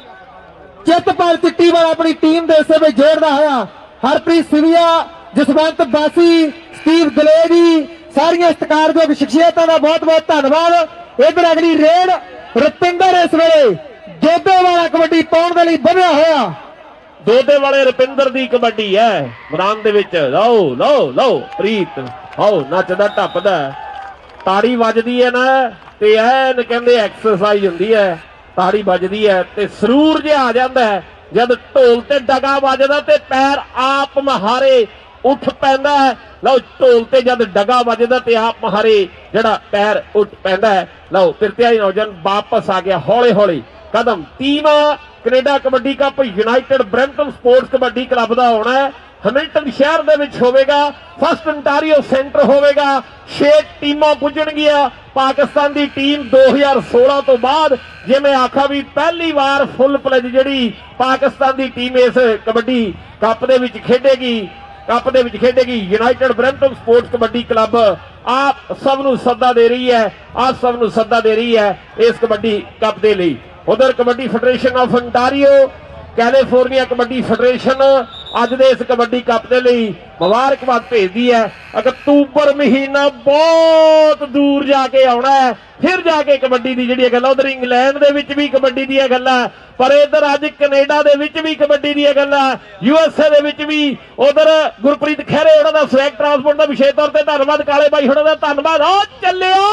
ਚਿੱਤਪਾਲ ਚਿੱਟੀ ਵਾਲਾ ਆਪਣੀ ਟੀਮ ਦੇ ਹਿੱਸੇ ਵਿੱਚ ਜੋੜਦਾ ਹੋਇਆ। ਹਰਪ੍ਰੀਤ ਸਿਵੀਆ, ਜਸਵੰਤ ਬਾਸੀ, ਸਟੀਵ ਦਲੇਜੀ, ਸਾਰੀਆਂ ਸਤਿਕਾਰਯੋਗ ਸ਼ਖਸੀਅਤਾਂ ਦਾ ਬਹੁਤ ਬਹੁਤ ਧੰਨਵਾਦ। ਇਧਰ ਅਗਲੀ ਰੇਡ ਰੁਪਿੰਦਰ ਇਸ ਵੇਲੇ ਦੋਦੇ ਵਾਲਾ ਕਬੱਡੀ ਪਾਉਣ ਦੇ ਲਈ ਵਧਿਆ ਹੋਇਆ। ਦੋਦੇ ਵਾਲੇ ਰੁਪਿੰਦਰ ਦੀ ਕਬੱਡੀ ਹੈ ਮੈਦਾਨ ਦੇ ਵਿੱਚ। ਲਓ ਲਓ ਲਓ ਪ੍ਰੀਤ ਆਓ ਨੱਚਦਾ ਟੱਪਦਾ, ਤਾੜੀ ਵੱਜਦੀ ਹੈ ਨਾ ਤੇ ਐਨ ਕਹਿੰਦੇ ਐਕਸਰਸਾਈਜ਼ ਹੁੰਦੀ ਹੈ, ਤਾੜੀ ਵੱਜਦੀ ਹੈ ਤੇ ਸਰੂਰ ਜਿਹਾ ਆ ਜਾਂਦਾ ਹੈ ਜਦ ਢੋਲ ਤੇ ਡਗਾ ਵੱਜਦਾ ਤੇ ਪੈਰ ਆਪ ਮਹਾਰੇ ਉੱਠ ਪੈਂਦਾ ਹੈ। ਲਓ ਢੋਲ ਤੇ ਜਦ ਡਗਾ ਵੱਜਦਾ ਤੇ ਆਪ ਮਹਾਰੇ ਜਿਹੜਾ ਪੈਰ ਉੱਠ ਪੈਂਦਾ ਹੈ। ਲਓ ਤਿਰਤਿਆਈ ਨੌਜਵਾਨ ਵਾਪਸ ਆ ਗਿਆ ਹੌਲੇ ਹੌਲੇ ਕਦਮ। Team Canada kabaddi cup united Brampton sports kabaddi club ਦਾ ਹੋਣਾ ਹੈ, ਹੈਮਿਲਟਨ ਸ਼ਹਿਰ ਦੇ ਵਿੱਚ ਹੋਵੇਗਾ। ਫਸਟ ਅੰਟਾਰੀਓ ਸੈਂਟਰ ਹੋਵੇਗਾ। ਛੇ ਟੀਮਾਂ ਪੁੱਜਣਗੀਆਂ। ਪਾਕਿਸਤਾਨ ਦੀ ਟੀਮ ਦੋ ਹਜ਼ਾਰ ਸੋਲਾਂ ਤੋਂ ਬਾਅਦ ਜਿਵੇਂ ਆਖਾ ਵੀ ਪਹਿਲੀ ਵਾਰ ਫੁੱਲ ਪਲੇਜ ਜਿਹੜੀ ਪਾਕਿਸਤਾਨ ਦੀ ਟੀਮ ਇਸ ਕਬੱਡੀ ਕੱਪ ਦੇ ਵਿੱਚ ਖੇਡੇਗੀ ਕੱਪ ਦੇ ਵਿੱਚ ਖੇਡੇਗੀ। United Brampton sports kabaddi club ਆਪ ਸਭ ਨੂੰ ਸੱਦਾ ਦੇ ਰਹੀ ਹੈ ਆਪ ਸਭ ਨੂੰ ਸੱਦਾ ਦੇ ਰਹੀ ਹੈ ਇਸ ਕਬੱਡੀ ਕੱਪ ਦੇ ਲਈ। ਉਧਰ kabaddi federation of Ontario California kabaddi federation ਅੱਜ ਦੇ ਇਸ ਕਬੱਡੀ ਕੱਪ ਦੇ ਲਈ ਮੁਬਾਰਕਬਾਦ ਭੇਜਦੀ ਹੈ। ਅਕਤੂਬਰ ਮਹੀਨਾ ਬਹੁਤ ਦੂਰ ਜਾ ਕੇ ਆਉਣਾ ਹੈ, ਫਿਰ ਜਾ ਕੇ ਕਬੱਡੀ ਦੀ ਜਿਹੜੀ ਗੱਲ ਉਧਰ ਇੰਗਲੈਂਡ ਦੇ ਵਿੱਚ ਵੀ ਕਬੱਡੀ ਦੀਆਂ ਗੱਲਾਂ, ਪਰ ਇਧਰ ਅੱਜ ਕੈਨੇਡਾ ਦੇ ਵਿੱਚ ਵੀ ਕਬੱਡੀ ਦੀਆਂ ਗੱਲਾਂ, ਯੂਐਸਏ ਦੇ ਵਿੱਚ ਵੀ। ਉਧਰ ਗੁਰਪ੍ਰੀਤ ਖਹਿਰੇ ਉਹਨਾਂ ਦਾ ਸਵੈਗ ਟਰਾਂਸਪੋਰਟ ਦਾ ਵਿਸ਼ੇਸ਼ ਤੌਰ ਤੇ ਧੰਨਵਾਦ, ਕਾਲੇ ਬਾਈ ਉਹਨਾਂ ਦਾ ਧੰਨਵਾਦ। ਹੋ ਚੱਲਿਆ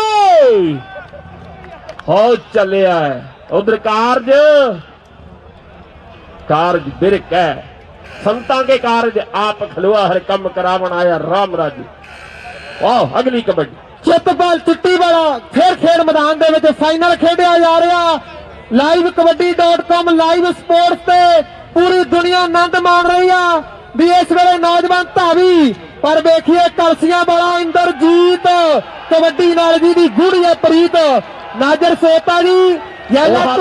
ਹੋ ਚੱਲਿਆ उधर कार्ज कार्ज बिरक है संतां के कार्ज आप खलुआ हर कम करावन आया राम राज। वाह अगली कबड्डी चित्तपाल चिट्टी वाला फिर खेड मैदान दे विच फाइनल खेडिया जा रहा। Live kabaddi dot com live sports ते पूरी दुनिया आनंद मान रही है भी इस वेले नौजवान धावी, पर देखिए कलसियां वाला इंद्रजीत कबड्डी नाल जी दी गुड़ी है प्रीत नाजर सोता जी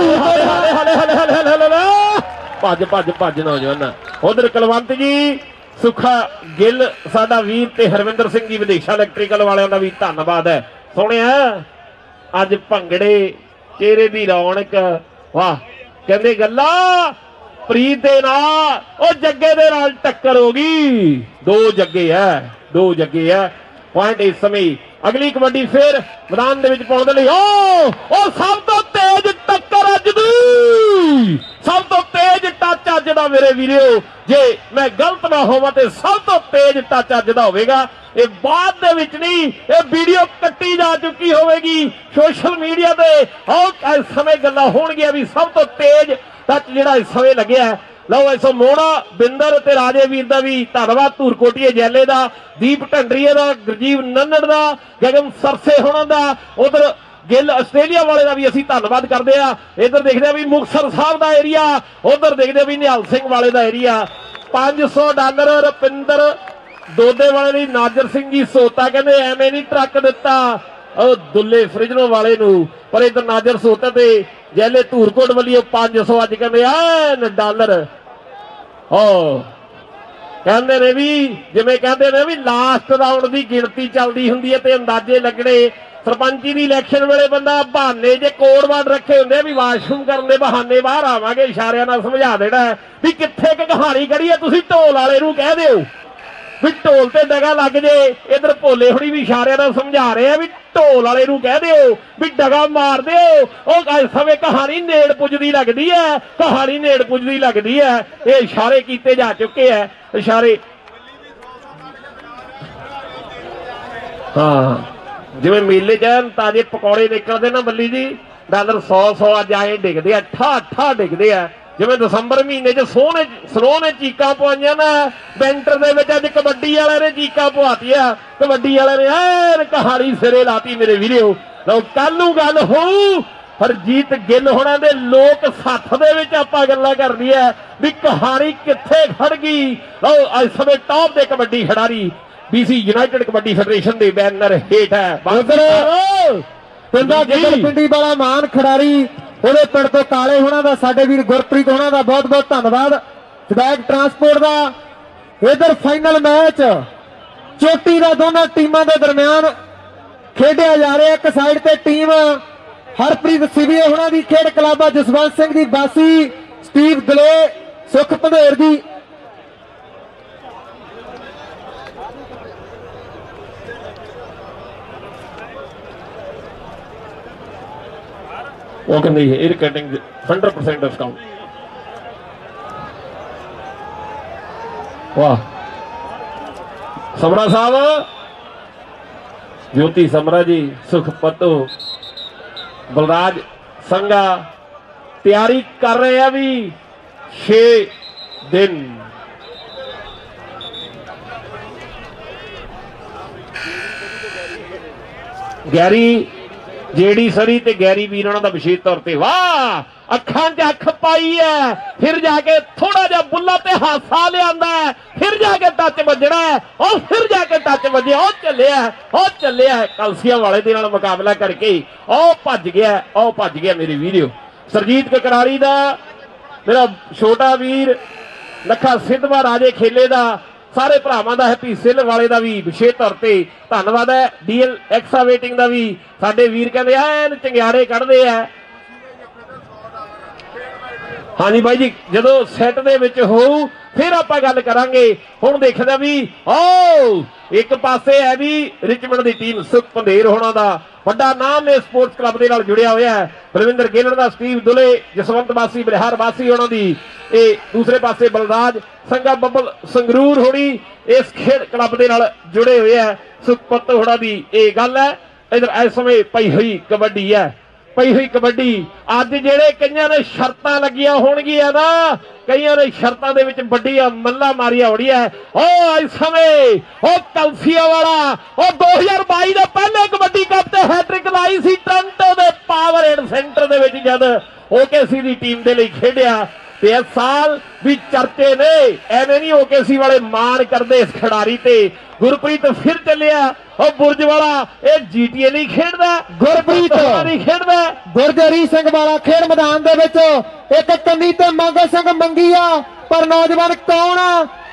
ਭੱਜ ਭੱਜ ਭੱਜ ਨੌਜਵਾਨ। ਉਧਰ ਕੁਲਵੰਤ ਜੀ ਸੁਖਾ ਗਿੱਲ ਸਾਡਾ ਵੀਰ ਤੇ ਹਰਵਿੰਦਰ ਸਿੰਘ ਜੀ ਵਿਦੇਸ਼ਾ ਇਲੈਕਟ੍ਰੀਕਲ ਵਾਲਿਆਂ ਦਾ ਵੀ ਧੰਨਵਾਦ ਹੈ। ਸੋਹਣਿਆ ਅੱਜ ਭੰਗੜੇ ਚਿਹਰੇ ਦੀ ਰੌਣਕ ਵਾਹ ਕਹਿੰਦੇ ਗੱਲਾਂ ਪ੍ਰੀਤ ਦੇ ਨਾਲ ਉਹ ਜੱਗੇ ਦੇ ਨਾਲ ਟੱਕਰ ਹੋ ਗਈ। ਦੋ ਜੱਗੇ ਹੈ ਦੋ ਜੱਗੇ ਹੈ ਪੁਆਇੰਟ ਇਸ ਸਮੇਂ। ਅਗਲੀ ਕਬੱਡੀ ਫਿਰ ਮੈਦਾਨ ਦੇ ਵਿੱਚ ਪਾਉਣ ਦੇ ਲਈ ਓ ਉਹ ਸਭ ਤੋਂ ਤੇਜ਼ ਟੱਕਰ ਅੱਜ ਦੀ ਸਭ ਤੋਂ ਤੇਜ਼ ਟੱਚ ਅੱਜ ਦਾ ਮੇਰੇ ਵੀਰੋ। ਜੇ ਮੈਂ ਗਲਤ ਨਾ ਹੋਵਾਂ ਤੇ ਸਭ ਤੋਂ ਤੇਜ਼ ਟੱਚ ਅੱਜ ਦਾ ਹੋਵੇਗਾ। ਇਹ ਬਾਅਦ ਦੇ ਵਿੱਚ ਨਹੀਂ ਇਹ ਵੀਡੀਓ ਕੱਟੀ ਜਾ ਚੁੱਕੀ ਹੋਵੇਗੀ ਸੋਸ਼ਲ ਮੀਡੀਆ ਤੇ। ਉਹ ਇਸ ਸਮੇਂ ਗੱਲਾਂ ਹੋਣਗੀਆਂ ਵੀ ਸਭ ਤੋਂ ਤੇਜ਼ ਟੱਚ ਜਿਹੜਾ ਇਸ ਸਮੇਂ ਲੱਗਿਆ। ਲਓ ਐਸੋ ਮੋੜਾ ਬਿੰਦਰ ਤੇ ਰਾਜੇ ਵੀਰ ਦਾ ਵੀ ਧੰਨਵਾਦ। ਧੂਰਕੋਟੀਏ ਜੈਲੇ ਦਾ, ਦੀਪ ਢੰਡਰੀਏ ਦਾ, ਗੁਰਜੀਵ ਨੰਨੜ ਦਾ, ਗਗਨ ਸਰਸੇ ਹੋਣਾ ਦਾ, ਉਧਰ ਗਿੱਲ ਆਸਟ੍ਰੇਲੀਆ ਵਾਲੇ ਦਾ ਵੀ ਅਸੀਂ ਧੰਨਵਾਦ ਕਰਦੇ ਆ। ਇੱਧਰ ਦੇਖਦੇ ਆ ਵੀ ਮੁਕਤਸਰ ਸਾਹਿਬ ਦਾ ਏਰੀਆ, ਉਧਰ ਦੇਖਦੇ ਆ ਵੀ ਨਿਹਾਲ ਸਿੰਘ ਵਾਲੇ ਦਾ ਏਰੀਆ। ਪੰਜ ਸੌ ਡਾਲਰ ਰੁਪਿੰਦਰ ਦੋਦੇ ਵਾਲੇ ਲਈ ਨਾਜਰ ਸਿੰਘ ਜੀ ਸੋਤਾ ਕਹਿੰਦੇ ਐਵੇਂ ਨਹੀਂ ਟਰੱਕ ਦਿੱਤਾ ਉਹ ਦੁੱਲੇ ਫਰਿਜਨੋ ਵਾਲੇ ਨੂੰ, ਪਰ ਇੱਧਰ ਨਾਜਰ ਸੋਤਾ ਤੇ ਜੈਲੇ ਧੂਰਕੋਟ ਵੱਲੋਂ ਪੰਜ ਸੌ ਅੱਜ ਕਹਿੰਦੇ ਐਨ ਡਾਲਰ। ਹੋ ਕਹਿੰਦੇ ਨੇ ਵੀ ਜਿਵੇਂ ਕਹਿੰਦੇ ਨੇ ਵੀ ਲਾਸਟ ਰਾਉਂਡ ਦੀ ਗਿਣਤੀ ਚੱਲਦੀ ਹੁੰਦੀ ਹੈ ਤੇ ਅੰਦਾਜ਼ੇ ਲੱਗਣੇ। ਸਰਪੰਚੀ ਦੀ ਇਲੈਕਸ਼ਨ ਵੇਲੇ ਬੰਦਾ ਬਹਾਨੇ ਜੇ ਕੋਡ ਵਰਡ ਰੱਖੇ ਹੁੰਦੇ ਵੀ ਵਾਸ਼ਰੂਮ ਕਰਨ ਦੇ ਬਹਾਨੇ ਬਾਹਰ ਆਵਾਂਗੇ, ਇਸ਼ਾਰਿਆਂ ਨਾਲ ਸਮਝਾ ਦੇਣਾ ਵੀ ਕਿੱਥੇ ਕਿ ਕਹਾਣੀ ਕਰੀਏ। ਤੁਸੀਂ ਢੋਲ ਵਾਲੇ ਨੂੰ ਕਹਿ ਦਿਓ ਵੀ ਢੋਲ ਤੇ ਡਗਾ ਲੱਗ ਜੇ। ਇਧਰ ਭੋਲੇ ਹੁਣੀ ਵੀ ਇਸ਼ਾਰਿਆਂ ਨਾਲ ਸਮਝਾ ਰਹੇ ਆ ਵੀ ਢੋਲ ਵਾਲੇ ਨੂੰ ਕਹਿ ਦਿਓ ਵੀ ਡਗਾ ਮਾਰ ਦਿਓ। ਉਹ ਇਸ ਸਮੇਂ ਕਹਾਣੀ ਨੇੜ ਪੁੱਜਦੀ ਲੱਗਦੀ ਹੈ ਕਹਾਣੀ ਨੇੜ ਪੁੱਜਦੀ ਲੱਗਦੀ ਹੈ। ਇਹ ਇਸ਼ਾਰੇ ਕੀਤੇ ਜਾ ਚੁੱਕੇ ਹੈ ਇਸ਼ਾਰੇ। ਹਾਂ ਜਿਵੇਂ ਮੇਲੇ ਚ ਤਾਜ਼ੇ ਪਕੌੜੇ ਨਿਕਲਦੇ ਨਾ ਬੱਲੀ ਜੀ, ਡਾਲਰ ਸੌ ਸੌ ਅੱਜ ਆਏ ਡਿੱਗਦੇ ਆ ਠਾ ਠਾ ਡਿੱਗਦੇ ਆ। ਜਿਵੇਂ ਦਸੰਬਰ ਮਹੀਨੇ ਚ ਸੋਹਣੇ ਸਨੋ ਨੇ ਚੀਕਾਂ ਪਵਾਈਆਂ ਨਾ ਬੈਂਟਰ ਦੇ ਵਿੱਚ, ਅੱਜ ਕਬੱਡੀ ਵਾਲਿਆਂ ਨੇ ਚੀਕਾਂ ਪਵਾਤੀਆਂ। ਕਬੱਡੀ ਵਾਲਿਆਂ ਨੇ ਐਨ ਕਹਾਣੀ ਸਿਰੇ ਲਾਤੀ ਮੇਰੇ ਵੀਰੋ। ਲਓ ਕੱਲ ਨੂੰ ਗੱਲ ਹੋਊ ਹਰਜੀਤ ਗਿੱਲ ਹੋਣਾ ਦੇ ਲੋਕ ਸੱਥ ਦੇ ਵਿੱਚ ਆਪਾਂ ਗੱਲਾਂ ਕਰਨੀ ਹੈ ਵੀ ਕਹਾਣੀ ਕਿੱਥੇ ਖੜ ਗਈ। ਲਓ ਅੱਜ ਸਮੇਂ ਟੌਪ ਦੇ ਕਬੱਡੀ ਖਿਡਾਰੀ ਬੀਸੀ ਯੂਨਾਈਟਿਡ ਕਬੱਡੀ ਫੈਡਰੇਸ਼ਨ ਦੇ ਬੈਨਰ ਹੇਠ ਹੈ। ਪਿੰਡਾ ਗਿੱਲ ਪਿੰਡੀ ਵਾਲਾ ਮਾਨ ਖਿਡਾਰੀ ਉਹਦੇ ਪਿੰਡ ਤੋਂ ਕਾਲੇ ਹੋਣਾ ਦਾ, ਸਾਡੇ ਵੀਰ ਗੁਰਪ੍ਰੀਤ ਹੋਣਾ ਦਾ ਬਹੁਤ ਬਹੁਤ ਧੰਨਵਾਦ। ਵਿਧਾਇਕ ਟਰਾਂਸਪੋਰਟ ਦਾ। ਇਧਰ ਫਾਈਨਲ ਮੈਚ ਚੋਟੀ ਦਾ ਦੋਨਾਂ ਟੀਮਾਂ ਦੇ ਦਰਮਿਆਨ ਖੇਡਿਆ ਜਾ ਰਿਹਾ। ਇੱਕ ਸਾਈਡ ਤੇ ਟੀਮ ਹਰਪ੍ਰੀਤ ਸਿਵੀਏ ਹੋਣਾ ਦੀ ਖੇਡ ਕਲੱਬ ਆ, ਜਸਵੰਤ ਸਿੰਘ ਦੀ ਬਾਸੀ, ਸਟੀਵ ਗਲੇ, ਸੁਖ ਭੰਦੇਰ ਦੀ। ਉਹ ਕਹਿੰਦੇ hair cutting hundred percent discount. वाह ਸਮਰਾ ਸਾਹਿਬ, ज्योति ਸਮਰਾ जी, सुख पत्तो, बलराज संघा ਤਿਆਰੀ ਕਰ ਰਹੇ ਆ ਵੀ छे दिन। ਗੈਰੀ जेडी सरी ते गैरी वीर ਉਹਨਾਂ ਦਾ ਵਿਸ਼ੇਸ਼ ਤੌਰ ਤੇ वाह ਅੱਖਾਂ 'ਚ ਅੱਖ ਪਾਈ ਹੈ। फिर जाके थोड़ा जिहा बुल्ला ते हासा लिआंदा है, फिर जाके टच वजਣਾ है और फिर जाके टच वजਿਆ। ਉਹ ਚੱਲਿਆ ਉਹ ਚੱਲਿਆ ਕਲਸੀਆਂ ਵਾਲੇ ਦੇ ਨਾਲ ਮੁਕਾਬਲਾ ਕਰਕੇ ਉਹ ਭੱਜ ਗਿਆ ਉਹ ਭੱਜ ਗਿਆ ਮੇਰੇ ਵੀਰੋ। ਸਰਜੀਤ ਕਕਰਾਲੀ ਦਾ मेरा छोटा वीर, लखा सिद्धवा राजे खेले का, सारे भरावां दा, हैप्पी सिल वाले का भी विशेष तौर पर धन्नवाद है। डीएल एक्सावेटिंग का भी साडे वीर कहते हैं चंगियाड़े कढ़ते हैं। हाँ जी भाई जी, जो सैट दे विच हो फिर आप गल करांगे। हुण देखदा भी ओ एक पासे है भी रिचमंड की टीम, सुख पंधेर होना दा वड्डा नाम है, स्पोर्ट्स क्लब दे नाल जुड़िया होया है। बलविंदर गेलर दा, स्टीव दुले, जसवंत बासी, बिहार बासी होना दी। ए दूसरे पासे बलराज संघा बब्बल संगरूर होनी इस खेड क्लब दे नाल जुड़े हुए है। सुखपत होना दी ये गल है। इधर इस समय पई हुई कबड्डी है, पई हुई कबड्डी। अज जेड़े कईयां ने शर्तां लगियां होणगियां ना, कईयां ने शर्तां दे विच वड्डियां मल्ला मारिया होड़ी है। ओ इस समय ओ कलसिया वाला ओ दो हज़ार बाईस दे पहले कबड्डी कप ते हैट्रिक लाई सी टोरंटो दे पावर एंड सेंटर दे विच जद ओकेसी दी टीम दे लई खेडिया ते इस साल भी चर्चे ने। एवें नहीं ओकेसी वाले मान करदे इस खिडारी ते। गुरप्रीत फिर चलिया और बुरज वाला ये जीटीए नहीं खेडदा, गुरप्रीत नहीं खेडदा। बुरज हरी सिंह वाला खेड मैदान दे विच एक कन्नी ते मंगो सिंह मंगी आ, पर नौजवान कौन आ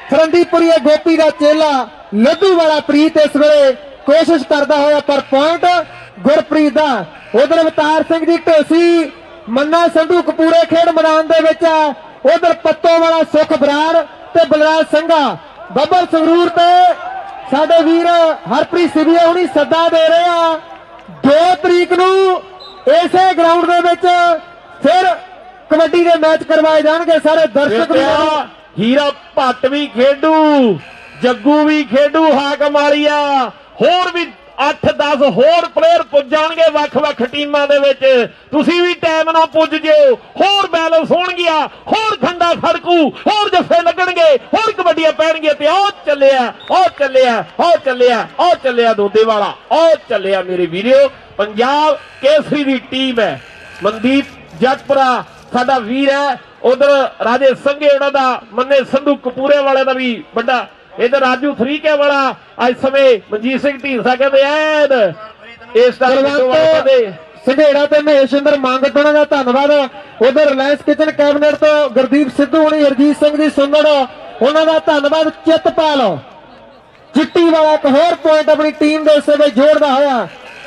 फरंदीपुरी गोपी का चेला लड्डू वाला प्रीत इस वेले कोशिश करता होया पर पॉइंट गुरप्रीत का। उधर अवतार सिंह जी ढोसी मन्ना संधू कपूरे खेड मैदान दे विच है। उधर पत्तों वाला सुख बराड़ ते बलराज संघा बब्बर संगरूर ते साडे वीर हरप्रीत सिबिया हुणी सद्दा दे रहे हैं। दो तरीक नूं इसे ग्राउंड दे विच फिर कबड्डी के मैच करवाए जाएंगे। सारे दर्शक हीरा भट्ट भी खेडू, जग्गू भी खेडू, हाकम वालिया होर भी अठ दस होर प्लेयर पुज जाएंगे वख-वख टीमां दे विच। तुसीं भी टाइम नाल पुज जिओ, होर बैलेंस होणगिया, होर खंडा खड़कू, होर जफे लगणगे, होर कबड्डियां पैणगियां ते आओ चलिया आओ चलिया आओ चलिया आओ चलिया दोदे वाला आओ चलिया मेरे वीडियो। पंजाब केसरी दी टीम है, मनदीप जटपुरा साडा वीर है। उधर राजे संघे उन्हां दा, मन्ने संधू कपूरे वाले का भी बड़ा, इधर राजू थरीके वाला अज समय मनजीत सिंह ढींसा कहते ऐन इस संघेड़ा ते महेशिंदर मांगटोना का धन्यवाद। उधर रिलायंस किचन कैबिनेट तो गुरदीप सिद्धू होनी, हरजीत सिंह जी सुंदड़ उन्हों का धन्यवाद। चितपाल चिट्टी वाला एक होर पॉइंट अपनी टीम के हिस्से में जोड़ता होया।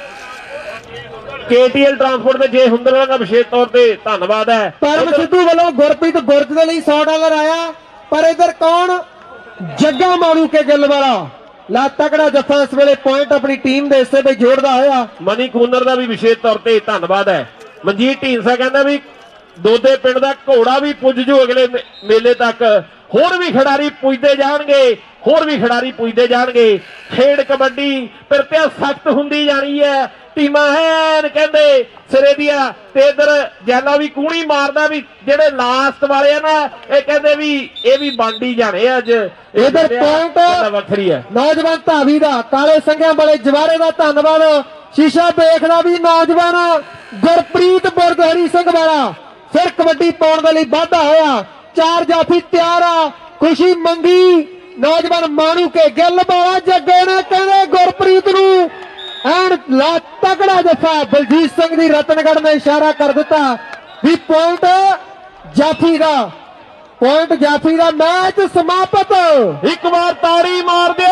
केटीएल ट्रांसपोर्ट में जय हुंदर का विशेष तौर पर धन्यवाद है। परम सिद्धू वालों गुरप्रीत बुरज के लिए सौ डॉलर आया। पर इधर कौन जग्गा मारू के गिल वाला ला तगड़ा जफा इस वेले पॉइंट अपनी टीम के हिस्से में जोड़ता होया। मनी कूनर का भी विशेष तौर पर धन्यवाद है। मनजीत ढींसा कहता भी दोदे पिंड का घोड़ा भी पुज जू अगले मेले तक, होर भी खिडारी पुजते जाएंगे, होर भी खिडारी पुजते जाएंगे। खेड कबड्डी पिरतिया सख्त हुंदी जानी है, टीमां हैन कहंदे सिरे दिया ते इधर जैला भी कूणी मारदा भी जेडे लास्ट वाले ना ये कहंदे भी ये भी बांडी जाने अज। इधर पॉइंट वखरी है नौजवान धावी दा, काले संघिया वाले जवारे का धन्यवाद। शीशा बेखदा भी नौजवान गुरप्रीत बुरज हरी सिंह वाला फिर कबड्डी पाउण दे लई वाधा होया। चार जाफी तैयार आ, खुशी मंगी नौजवान मानू के गिल वाला जग्गे ने कहंदे गुरप्रीत नूं एन ला तगड़ा जफा। बलजीत सिंह दी रतनगढ़ ने इशारा कर दिता भी पॉइंट जाफी का, पॉइंट जाफी का। मैच समाप्त। एक बार ताड़ी मार दिओ।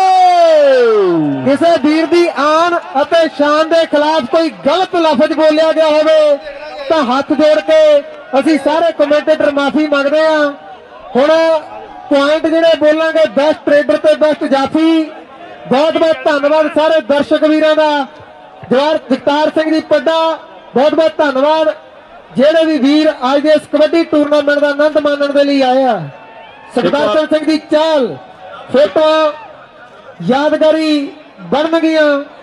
किसी वीर दी आन अते शान के खिलाफ कोई गलत लफज बोलिया गया होवे तो हाथ जोड़ के असी सारे कमेंटेटर माफी मंगते हैं। हुण पॉइंट जिहड़े बोलांगे बेस्ट ट्रेडर ते बेस्ट जाफी। बहुत बहुत धन्यवाद सारे दर्शक वीरों का। जवार जगतार सिंह जी पड्डा बहुत बहुत धन्यवाद। जेडे भी वीर आज के इस कबड्डी टूरनामेंट का आनंद मानने के लिए आए हैं। सुखदर्शन सिंह की चाल फोटो यादगारी बन गई।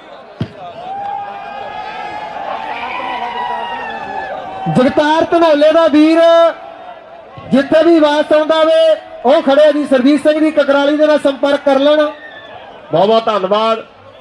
जगतार धनौले का वीर जिथे भी आवाज आउंदा वे वो खड़े जी। सरजीत सिंह जी ककराली दे नाल संपर्क कर लेना। बहुत बहुत धन्यवाद।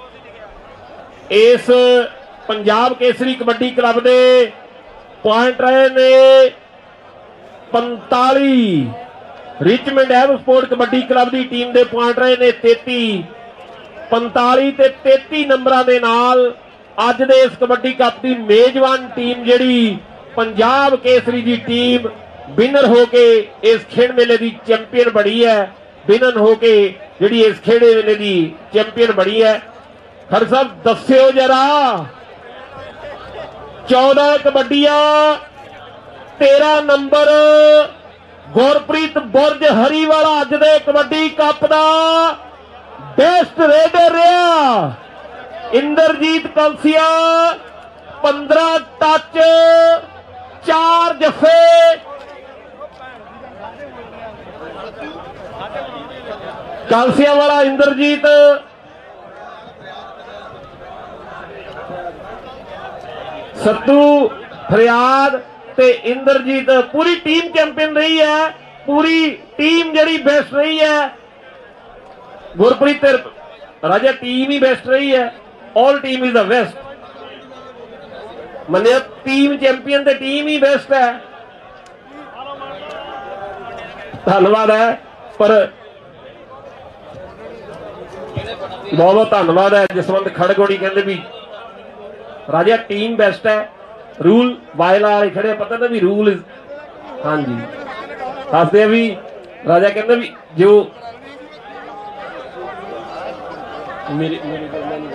इस पंजाब केसरी कबड्डी क्लब के पॉइंट रहे ने पैंताली। रिचमंड एव स्पोर्ट कबड्डी क्लब की टीम के पॉइंट रहे ने तेती। पैंताली ते तेती नंबरों के नाल अज दे इस कबड्डी कप की मेजबान टीम जिहड़ी पंजाब केसरी की टीम विनर होके इस खेड मेले की चैंपियन बनी है। विनर होके जिहड़ी इस खेड मेले की चैंपियन बनी है। खर साहब दस्यो जरा चौदह कबड्डियां तेरह नंबर गुरप्रीत बुरज हरी वाला अज दे कबड्डी कप का बेस्ट रेडर रहा। इंद्रजीत कलसिया पंद्रह टच चार जफे। कलसिया वाला इंद्रजीत सत्तू फरियाद ते इंद्रजीत पूरी टीम चैंपियन रही है। पूरी टीम जड़ी बेस्ट रही है। गुरप्रीत राजा टीम ही बेस्ट रही है। All team is the best. मने टीम चैंपियन ते टीम ही बेस्ट है। धन्यवाद है पर बहुत बहुत धन्यवाद है। जसवंत खड़गोड़ी कहते भी राजा टीम बेस्ट है। रूल वायला वाले खड़े पता ना भी रूल हाँ जी दसते भी राजा कहते भी जो मेरे मेरे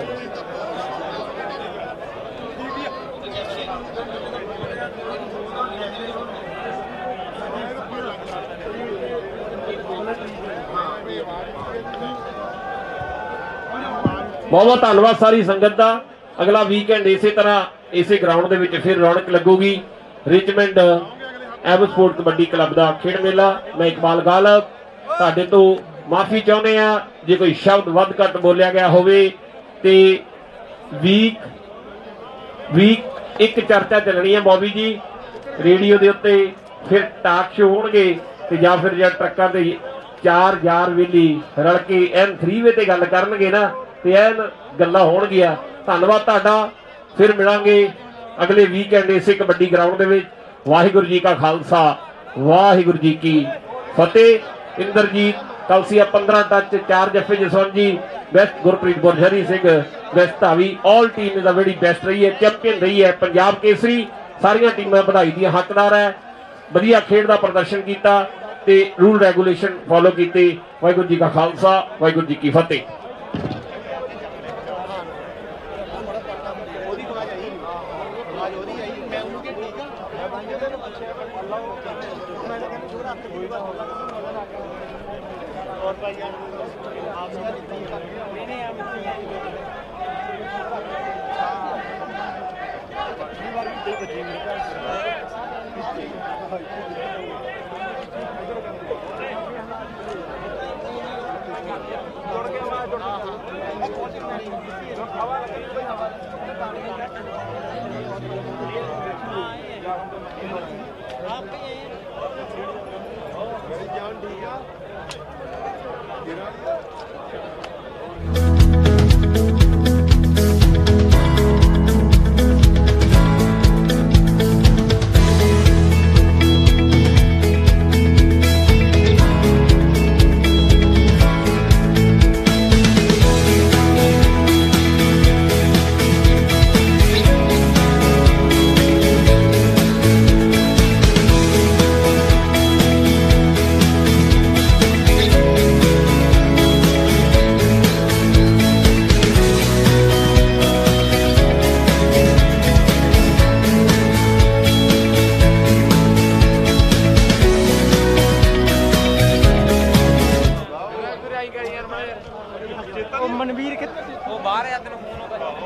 बहुत बहुत धन्यवाद सारी संगत का। अगला वीकेंड इसे तरह इसे ग्राउंड के फिर रौनक लगूगी। रिचमंड एव स्पोर्ट कबड्डी क्लब का खेड मेला। मैं इकबाल गालब तुहाडे तो माफी चाहुंदे आ जे कोई शब्द वध घट बोलिया गया होवे ते वीक वीक एक चर्चा चलनी है बॉबी जी रेडियो के उत्ते, फिर टाक शो होणगे ते जां फिर जे ट्रक्कां ते चार यार वेली रल के एन थ्री वे ते गल करनगे ना ते एन गल्लां होणगियां। धन्नवाद तुहाडा। फिर मिलांगे अगले वीकेंड इसे कबड्डी ग्राउंड दे विच। वाहिगुरू जी का खालसा वाहिगुरू जी की फतेह। इंद्रजीत कलसिया पंद्रह टच चार जफे जसवंत जी बेस्ट। गुरप्रीत गुरजरी सिंह बेस्ट धावी। All team is very best रही है, चैंपियन रही है, पंजाब केसरी। सारिया टीमां बधाई दी हकदार है। वधिया खेड का प्रदर्शन किया ते रूल रेगूलेशन फॉलो किए। वाहिगुरू जी का खालसा वाहिगुरू जी की फतेह। मनवीर कितने वो बाहर है तेन फोन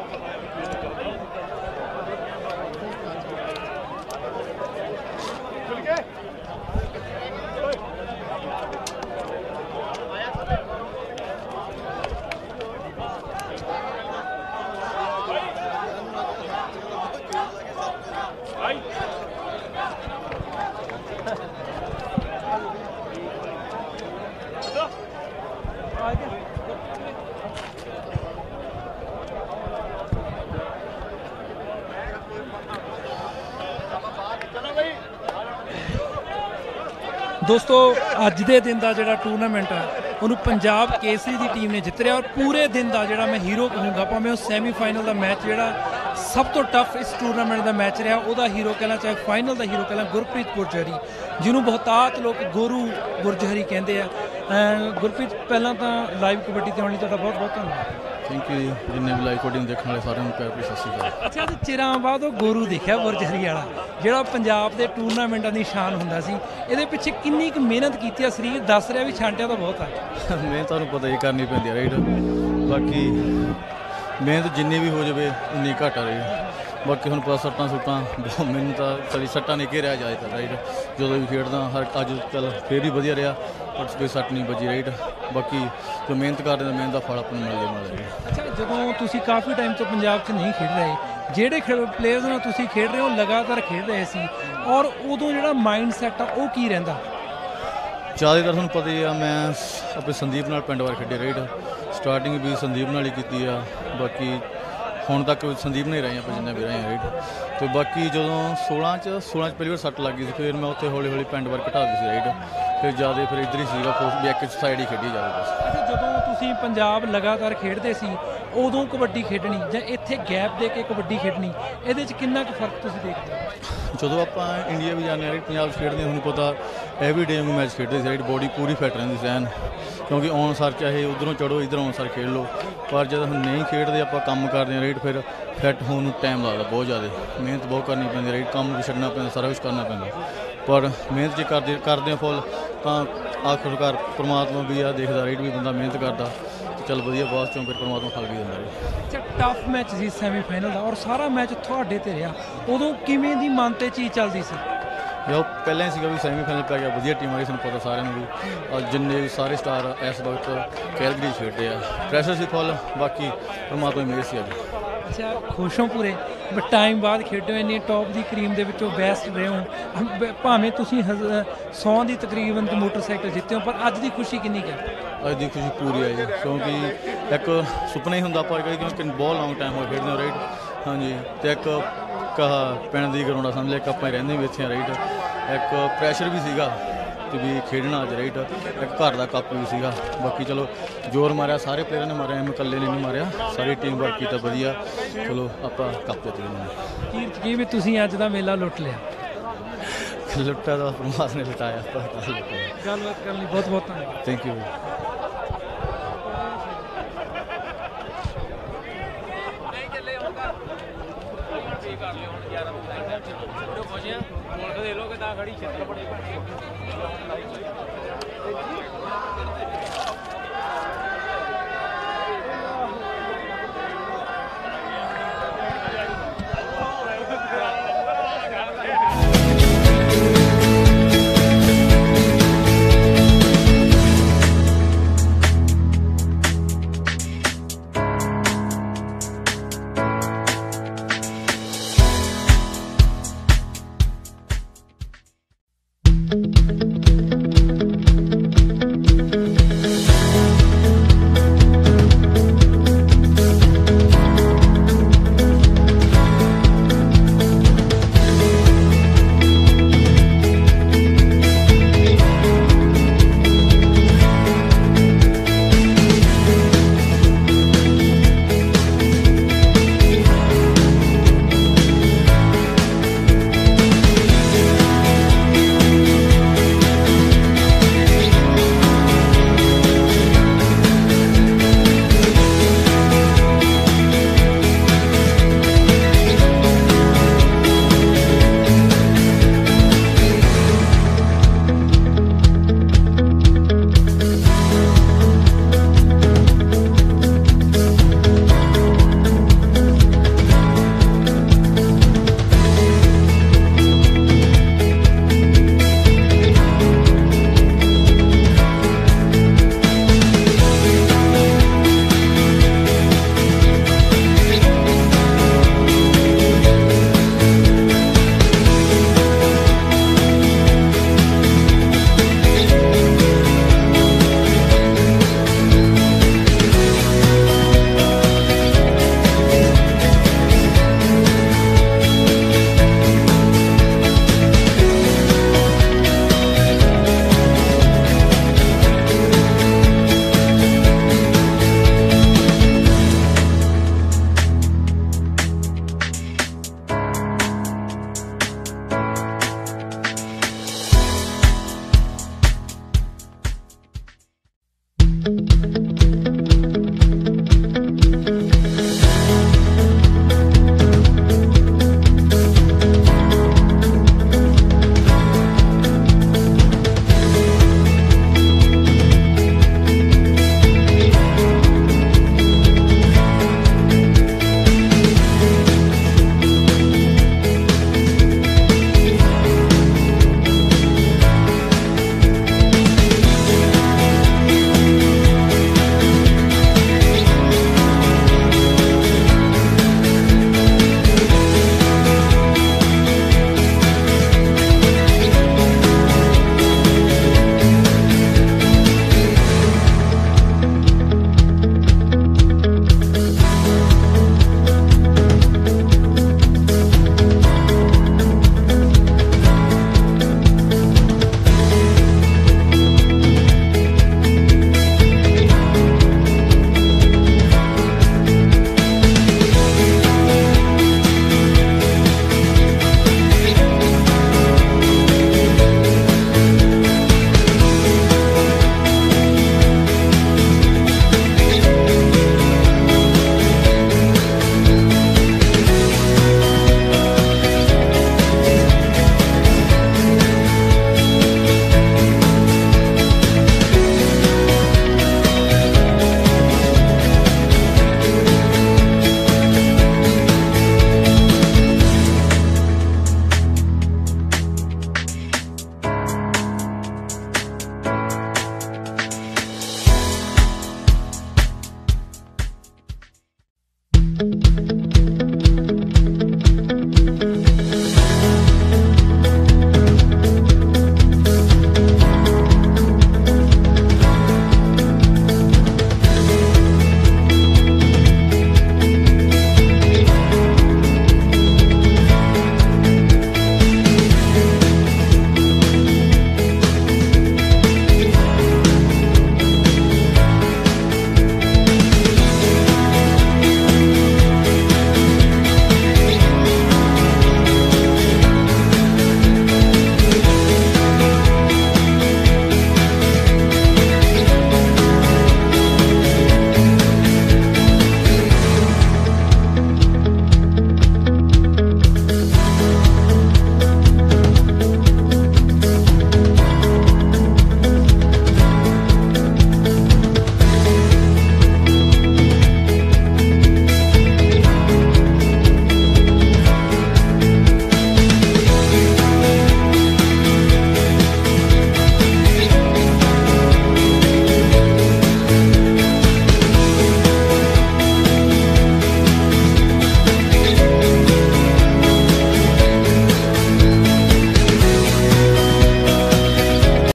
दोस्तों अज के दिन का जोड़ा टूरनामेंट है उन्होंने पंजाब केसरी की टीम ने जित लिया। और पूरे दिन का जोड़ा मैं हीरो कहूँगा, भावें वो सैमीफाइनल का मैच जोड़ा सब तो टफ इस टूरनामेंट का मैच रहा, वह हीरो कहना चाहे फाइनल का हीरो कहना गुरप्रीत गुरजहरी, जिन्होंने बहुतात लोग गुरु गुरजहरी कहते हैं। गुरप्रीत पहला तो लाइव कबड्डी ते आने का बहुत बहुत धन्यवाद। थैंक यू जिन्हें भी लाइव कबड्डी देखने वाले सारे प्यार भरी सत श्री अकाल। अच्छा तो चिरां बाद गुरु देखा गुरजहरी वाला ਜਿਹੜਾ ਪੰਜਾਬ ਦੇ ਟੂਰਨਾਮੈਂਟਾਂ ਦੀ ਸ਼ਾਨ ਹੁੰਦਾ ਸੀ, ਇਹਦੇ ਪਿੱਛੇ ਕਿੰਨੀ ਕੁ ਮਿਹਨਤ ਕੀਤੀ ਆ, ਸਰੀਰ ਦੱਸ ਰਿਹਾ ਵੀ ਛਾਂਟਿਆ ਤਾਂ ਬਹੁਤ ਆ। ਮਿਹਨਤ ਤੁਹਾਨੂੰ ਪਤਾ ਹੀ ਕਰਨੀ ਪੈਂਦੀ ਆ ਰਾਈਟ, ਬਾਕੀ ਮਿਹਨਤ ਜਿੰਨੀ ਵੀ ਹੋ ਜਾਵੇ ਉਨੀ ਘੱਟ ਆ ਰਹੀ। ਬਾਕੀ ਹੁਣ ਪਤਾ ਸੱਟਾਂ ਸੁੱਟਾਂ ਬਹੁਤ ਮੈਨੂੰ ਤਾਂ ਸਾਰੀ ਸੱਟਾਂ ਨਹੀਂ ਘੇਰਿਆ ਜਾਏ ਰਾਈਟ, ਜਦੋਂ ਵੀ ਖੇਡਦਾ ਹਰ ਅੱਜ ਕੱਲ੍ਹ ਫਿਰ ਵੀ ਵਧੀਆ ਰਿਹਾ ਪਰ ਕੋਈ ਸੱਟ ਨਹੀਂ ਵੱਜੀ ਰਾਈਟ। ਬਾਕੀ ਜੋ ਮਿਹਨਤ ਕਰਦੇ ਤਾਂ ਮਿਹਨਤ ਦਾ ਫਲ ਆਪਾਂ ਨੂੰ ਮਿਲਦੇ ਮਿਲਦਾ। ਅੱਛਾ ਜਦੋਂ ਤੁਸੀਂ ਕਾਫੀ ਟਾਈਮ ਤੋਂ ਪੰਜਾਬ 'ਚ ਨਹੀਂ ਖੇਡ ਰਹੇ, ਜਿਹੜੇ ਖੇਡ ਪਲੇਅਰਸ ਨਾਲ ਤੁਸੀਂ ਖੇਡ ਰਹੇ ਹੋ ਲਗਾਤਾਰ ਖੇਡ ਰਹੇ ਸੀ, ਔਰ ਉਦੋਂ ਜਿਹੜਾ ਮਾਈਂਡ ਸੈਟ ਆ ਉਹ ਕੀ ਰਹਿੰਦਾ? ਜ਼ਿਆਦਾਤਰ ਤੁਹਾਨੂੰ ਪਤਾ ਹੀ ਆ ਮੈਂ ਆਪਣੇ ਸੰਦੀਪ ਨਾਲ ਪਿੰਡ ਵਾਰ ਖੇਡੇ ਰਾਈਟ, ਸਟਾਰਟਿੰਗ ਵੀ ਸੰਦੀਪ ਨਾਲ ਹੀ ਕੀਤੀ ਆ, ਬਾਕੀ ਹੁਣ ਤੱਕ ਸੰਦੀਪ ਨਾਲ ਹੀ ਰਹੇ ਆਪਾਂ ਜਿੰਨੇ ਵੀ ਰਹੇ ਰਾਈਟ। ਅਤੇ ਬਾਕੀ ਜਦੋਂ ਸੋਲਾਂ 'ਚ ਸੋਲਾਂ 'ਚ ਪਹਿਲੀ ਵਾਰ ਸੱਟ ਲੱਗ ਗਈ ਸੀ, ਫਿਰ ਮੈਂ ਉੱਥੇ ਹੌਲੀ ਹੌਲੀ ਪਿੰਡ ਵਾਰ ਘਟਾ ਦਿੱਤੀ ਸੀ ਰਾਈਟ, ਫਿਰ ਜ਼ਿਆਦਾ ਫਿਰ ਇੱਧਰ ਹੀ ਸੀਗਾ ਫੋਰਸ ਵੀ ਇੱਕ ਸਾਈਡ ਹੀ ਖੇਡੀ ਜਾਵੇ ਬਸ। ਅੱਛਾ ਜਦੋਂ ਤੁਸੀਂ ਪੰਜਾਬ ਲਗਾਤਾਰ ਖੇਡਦੇ ਸੀ ਉਦੋਂ ਕਬੱਡੀ ਖੇਡਣੀ ਜਾਂ ਇੱਥੇ ਗੈਪ ਦੇ ਕੇ ਕਬੱਡੀ ਖੇਡਣੀ, ਇਹਦੇ 'ਚ ਕਿੰਨਾ ਕੁ ਫਰਕ ਤੁਸੀਂ ਦੇਖਦੇ ਹੋ? ਜਦੋਂ ਆਪਾਂ ਇੰਡੀਆ ਵੀ ਜਾਂਦੇ ਹਾਂ ਰਾਈਟ, ਪੰਜਾਬ 'ਚ ਖੇਡਦੇ ਹਾਂ, ਤੁਹਾਨੂੰ ਪਤਾ ਐਵਰੀ ਡੇ ਵਾਂਗੂ ਮੈਚ ਖੇਡਦੇ ਸੀ ਰਾਈਟ, ਬੋਡੀ ਪੂਰੀ ਫਿੱਟ ਰਹਿੰਦੀ ਸੀ ਐਨ, ਕਿਉਂਕਿ ਆਉਣ ਸਾਰ ਚਾਹੇ ਉਧਰੋਂ ਚੜੋ ਇੱਧਰ ਆਉਣ ਸਾਰ ਖੇਡ ਲਓ। ਪਰ ਜਦੋਂ ਹੁਣ ਨਹੀਂ ਖੇਡਦੇ ਆਪਾਂ ਕੰਮ ਕਰਦੇ ਹਾਂ ਰਾਈਟ, ਫਿਰ ਫਿੱਟ ਹੋਣ ਨੂੰ ਟਾਈਮ ਲੱਗਦਾ ਬਹੁਤ ਜ਼ਿਆਦਾ, ਮਿਹਨਤ ਬਹੁਤ ਕਰਨੀ ਪੈਂਦੀ ਰਾਈਟ, ਕੰਮ ਵੀ ਛੱਡਣਾ ਪੈਂਦਾ, ਸਾਰਾ ਕੁਛ ਕਰਨਾ ਪੈਂਦਾ। ਪਰ ਮਿਹਨਤ ਜੇ ਕਰਦੇ ਕਰਦੇ ਹਾਂ ਫੁੱਲ ਤਾਂ ਆਖਰਕਾਰ ਪਰਮਾਤਮਾ ਵੀ ਆ ਦੇਖਦਾ ਰਾਈਟ, ਵੀ ਬੰਦਾ ਮਿਹਨਤ ਕਰਦਾ ਚੱਲ ਵਧੀਆ, ਬਾਅਦ ਚੋਂ ਫਿਰ ਪਰਮਾਤਮਾ ਫਲ ਵੀ ਦਿੰਦਾ ਜੀ। ਅੱਛਾ, ਟਫ ਮੈਚ ਸੀ ਸੈਮੀਫਾਈਨਲ ਦਾ ਔਰ ਸਾਰਾ ਮੈਚ ਤੁਹਾਡੇ ਤੇ ਰਿਹਾ, ਉਦੋਂ ਕਿਵੇਂ ਦੀ ਮਨ ਤੇ ਚੀਜ਼ ਚੱਲਦੀ ਸੀ? ਜੋ ਪਹਿਲਾਂ ਹੀ ਸੀਗਾ ਵੀ ਸੈਮੀਫਾਈਨਲ ਪੈ ਗਿਆ, ਵਧੀਆ ਟੀਮ ਆਈ, ਸਾਨੂੰ ਪਤਾ ਸਾਰਿਆਂ ਨੂੰ ਵੀ ਜਿੰਨੇ ਵੀ ਸਾਰੇ ਸਟਾਰ ਇਸ ਵਕਤ ਕੈਲਗਰੀ ਖੇਡਦੇ ਆ, ਪ੍ਰੈਸ਼ਰ ਸੀ ਫੁੱਲ, ਬਾਕੀ ਪਰਮਾਤਮਾ ਦੀ ਮਿਹਰ ਸੀ ਅੱਜ। ਅੱਛਾ, ਖੁਸ਼ ਹੋ ਪੂਰੇ ਬਟ ਟਾਈਮ ਬਾਅਦ ਖੇਡੋ, ਇੰਨੀ ਟੌਪ ਦੀ ਕਰੀਮ ਦੇ ਵਿੱਚੋਂ ਬੈਸਟ ਰਹੇ ਹੋ, ਭਾਵੇਂ ਤੁਸੀਂ ਸੌ ਦੀ ਤਕਰੀਬਨ ਮੋਟਰਸਾਈਕਲ ਜਿੱਤੇ ਹੋ, ਪਰ ਅੱਜ ਦੀ ਖੁਸ਼ੀ ਕਿੰਨੀ ਕੁ ਹੈ? ਅੱਜ ਦੀ ਖੁਸ਼ੀ ਪੂਰੀ ਆਈ, ਕਿਉਂਕਿ ਇੱਕ ਸੁਪਨਾ ਹੀ ਹੁੰਦਾ ਆਪਾਂ ਕਿਉਂਕਿ ਬਹੁਤ ਲੌਂਗ ਟਾਈਮ ਹੋ ਖੇਡਦੇ ਰਾਈਟ, ਹਾਂਜੀ, ਅਤੇ ਇੱਕ ਕਹਾ ਪਿੰਡ ਦੀ ਗਰਾਊਂਡ ਸਮਝ ਲਿਆ, ਇੱਕ ਆਪਾਂ ਰਹਿੰਦੇ ਵੀ ਇੱਥੇ ਰਾਈਟ, ਇੱਕ ਪ੍ਰੈਸ਼ਰ ਵੀ ਸੀਗਾ ਤੇ ਵੀ ਖੇਡਣਾ ਅੱਜ ਰਾਈਟ, ਇੱਕ ਘਰ ਦਾ ਕੱਪ ਵੀ ਸੀਗਾ, ਬਾਕੀ ਚਲੋ ਜ਼ੋਰ ਮਾਰਿਆ ਸਾਰੇ ਪਲੇਅਰਾਂ ਨੇ ਮਾਰਿਆ, ਮੈਂ ਇਕੱਲੇ ਨੇ ਨਹੀਂ ਮਾਰਿਆ, ਸਾਰੀ ਟੀਮ ਵਰਕ ਕੀਤਾ ਵਧੀਆ, ਚਲੋ ਆਪਾਂ ਕੱਪ ਜਿੱਤ ਗਏ। ਕੀ ਕੀ ਵੀ ਤੁਸੀਂ ਅੱਜ ਦਾ ਮੇਲਾ ਲੁੱਟ ਲਿਆ? ਲੁੱਟਿਆ ਤਾਂ ਪਰਮਾਤਮਾ ਨੇ ਲੁਟਾਇਆ, ਗੱਲਬਾਤ ਕਰਨ ਲਈ ਬਹੁਤ ਬਹੁਤ ਧੰਨਵਾਦ। Thank you. ਦੇ ਲੋਗੇ ਤਾਂ ਖੜੀ ਛੱਤਰ ਬੜੀ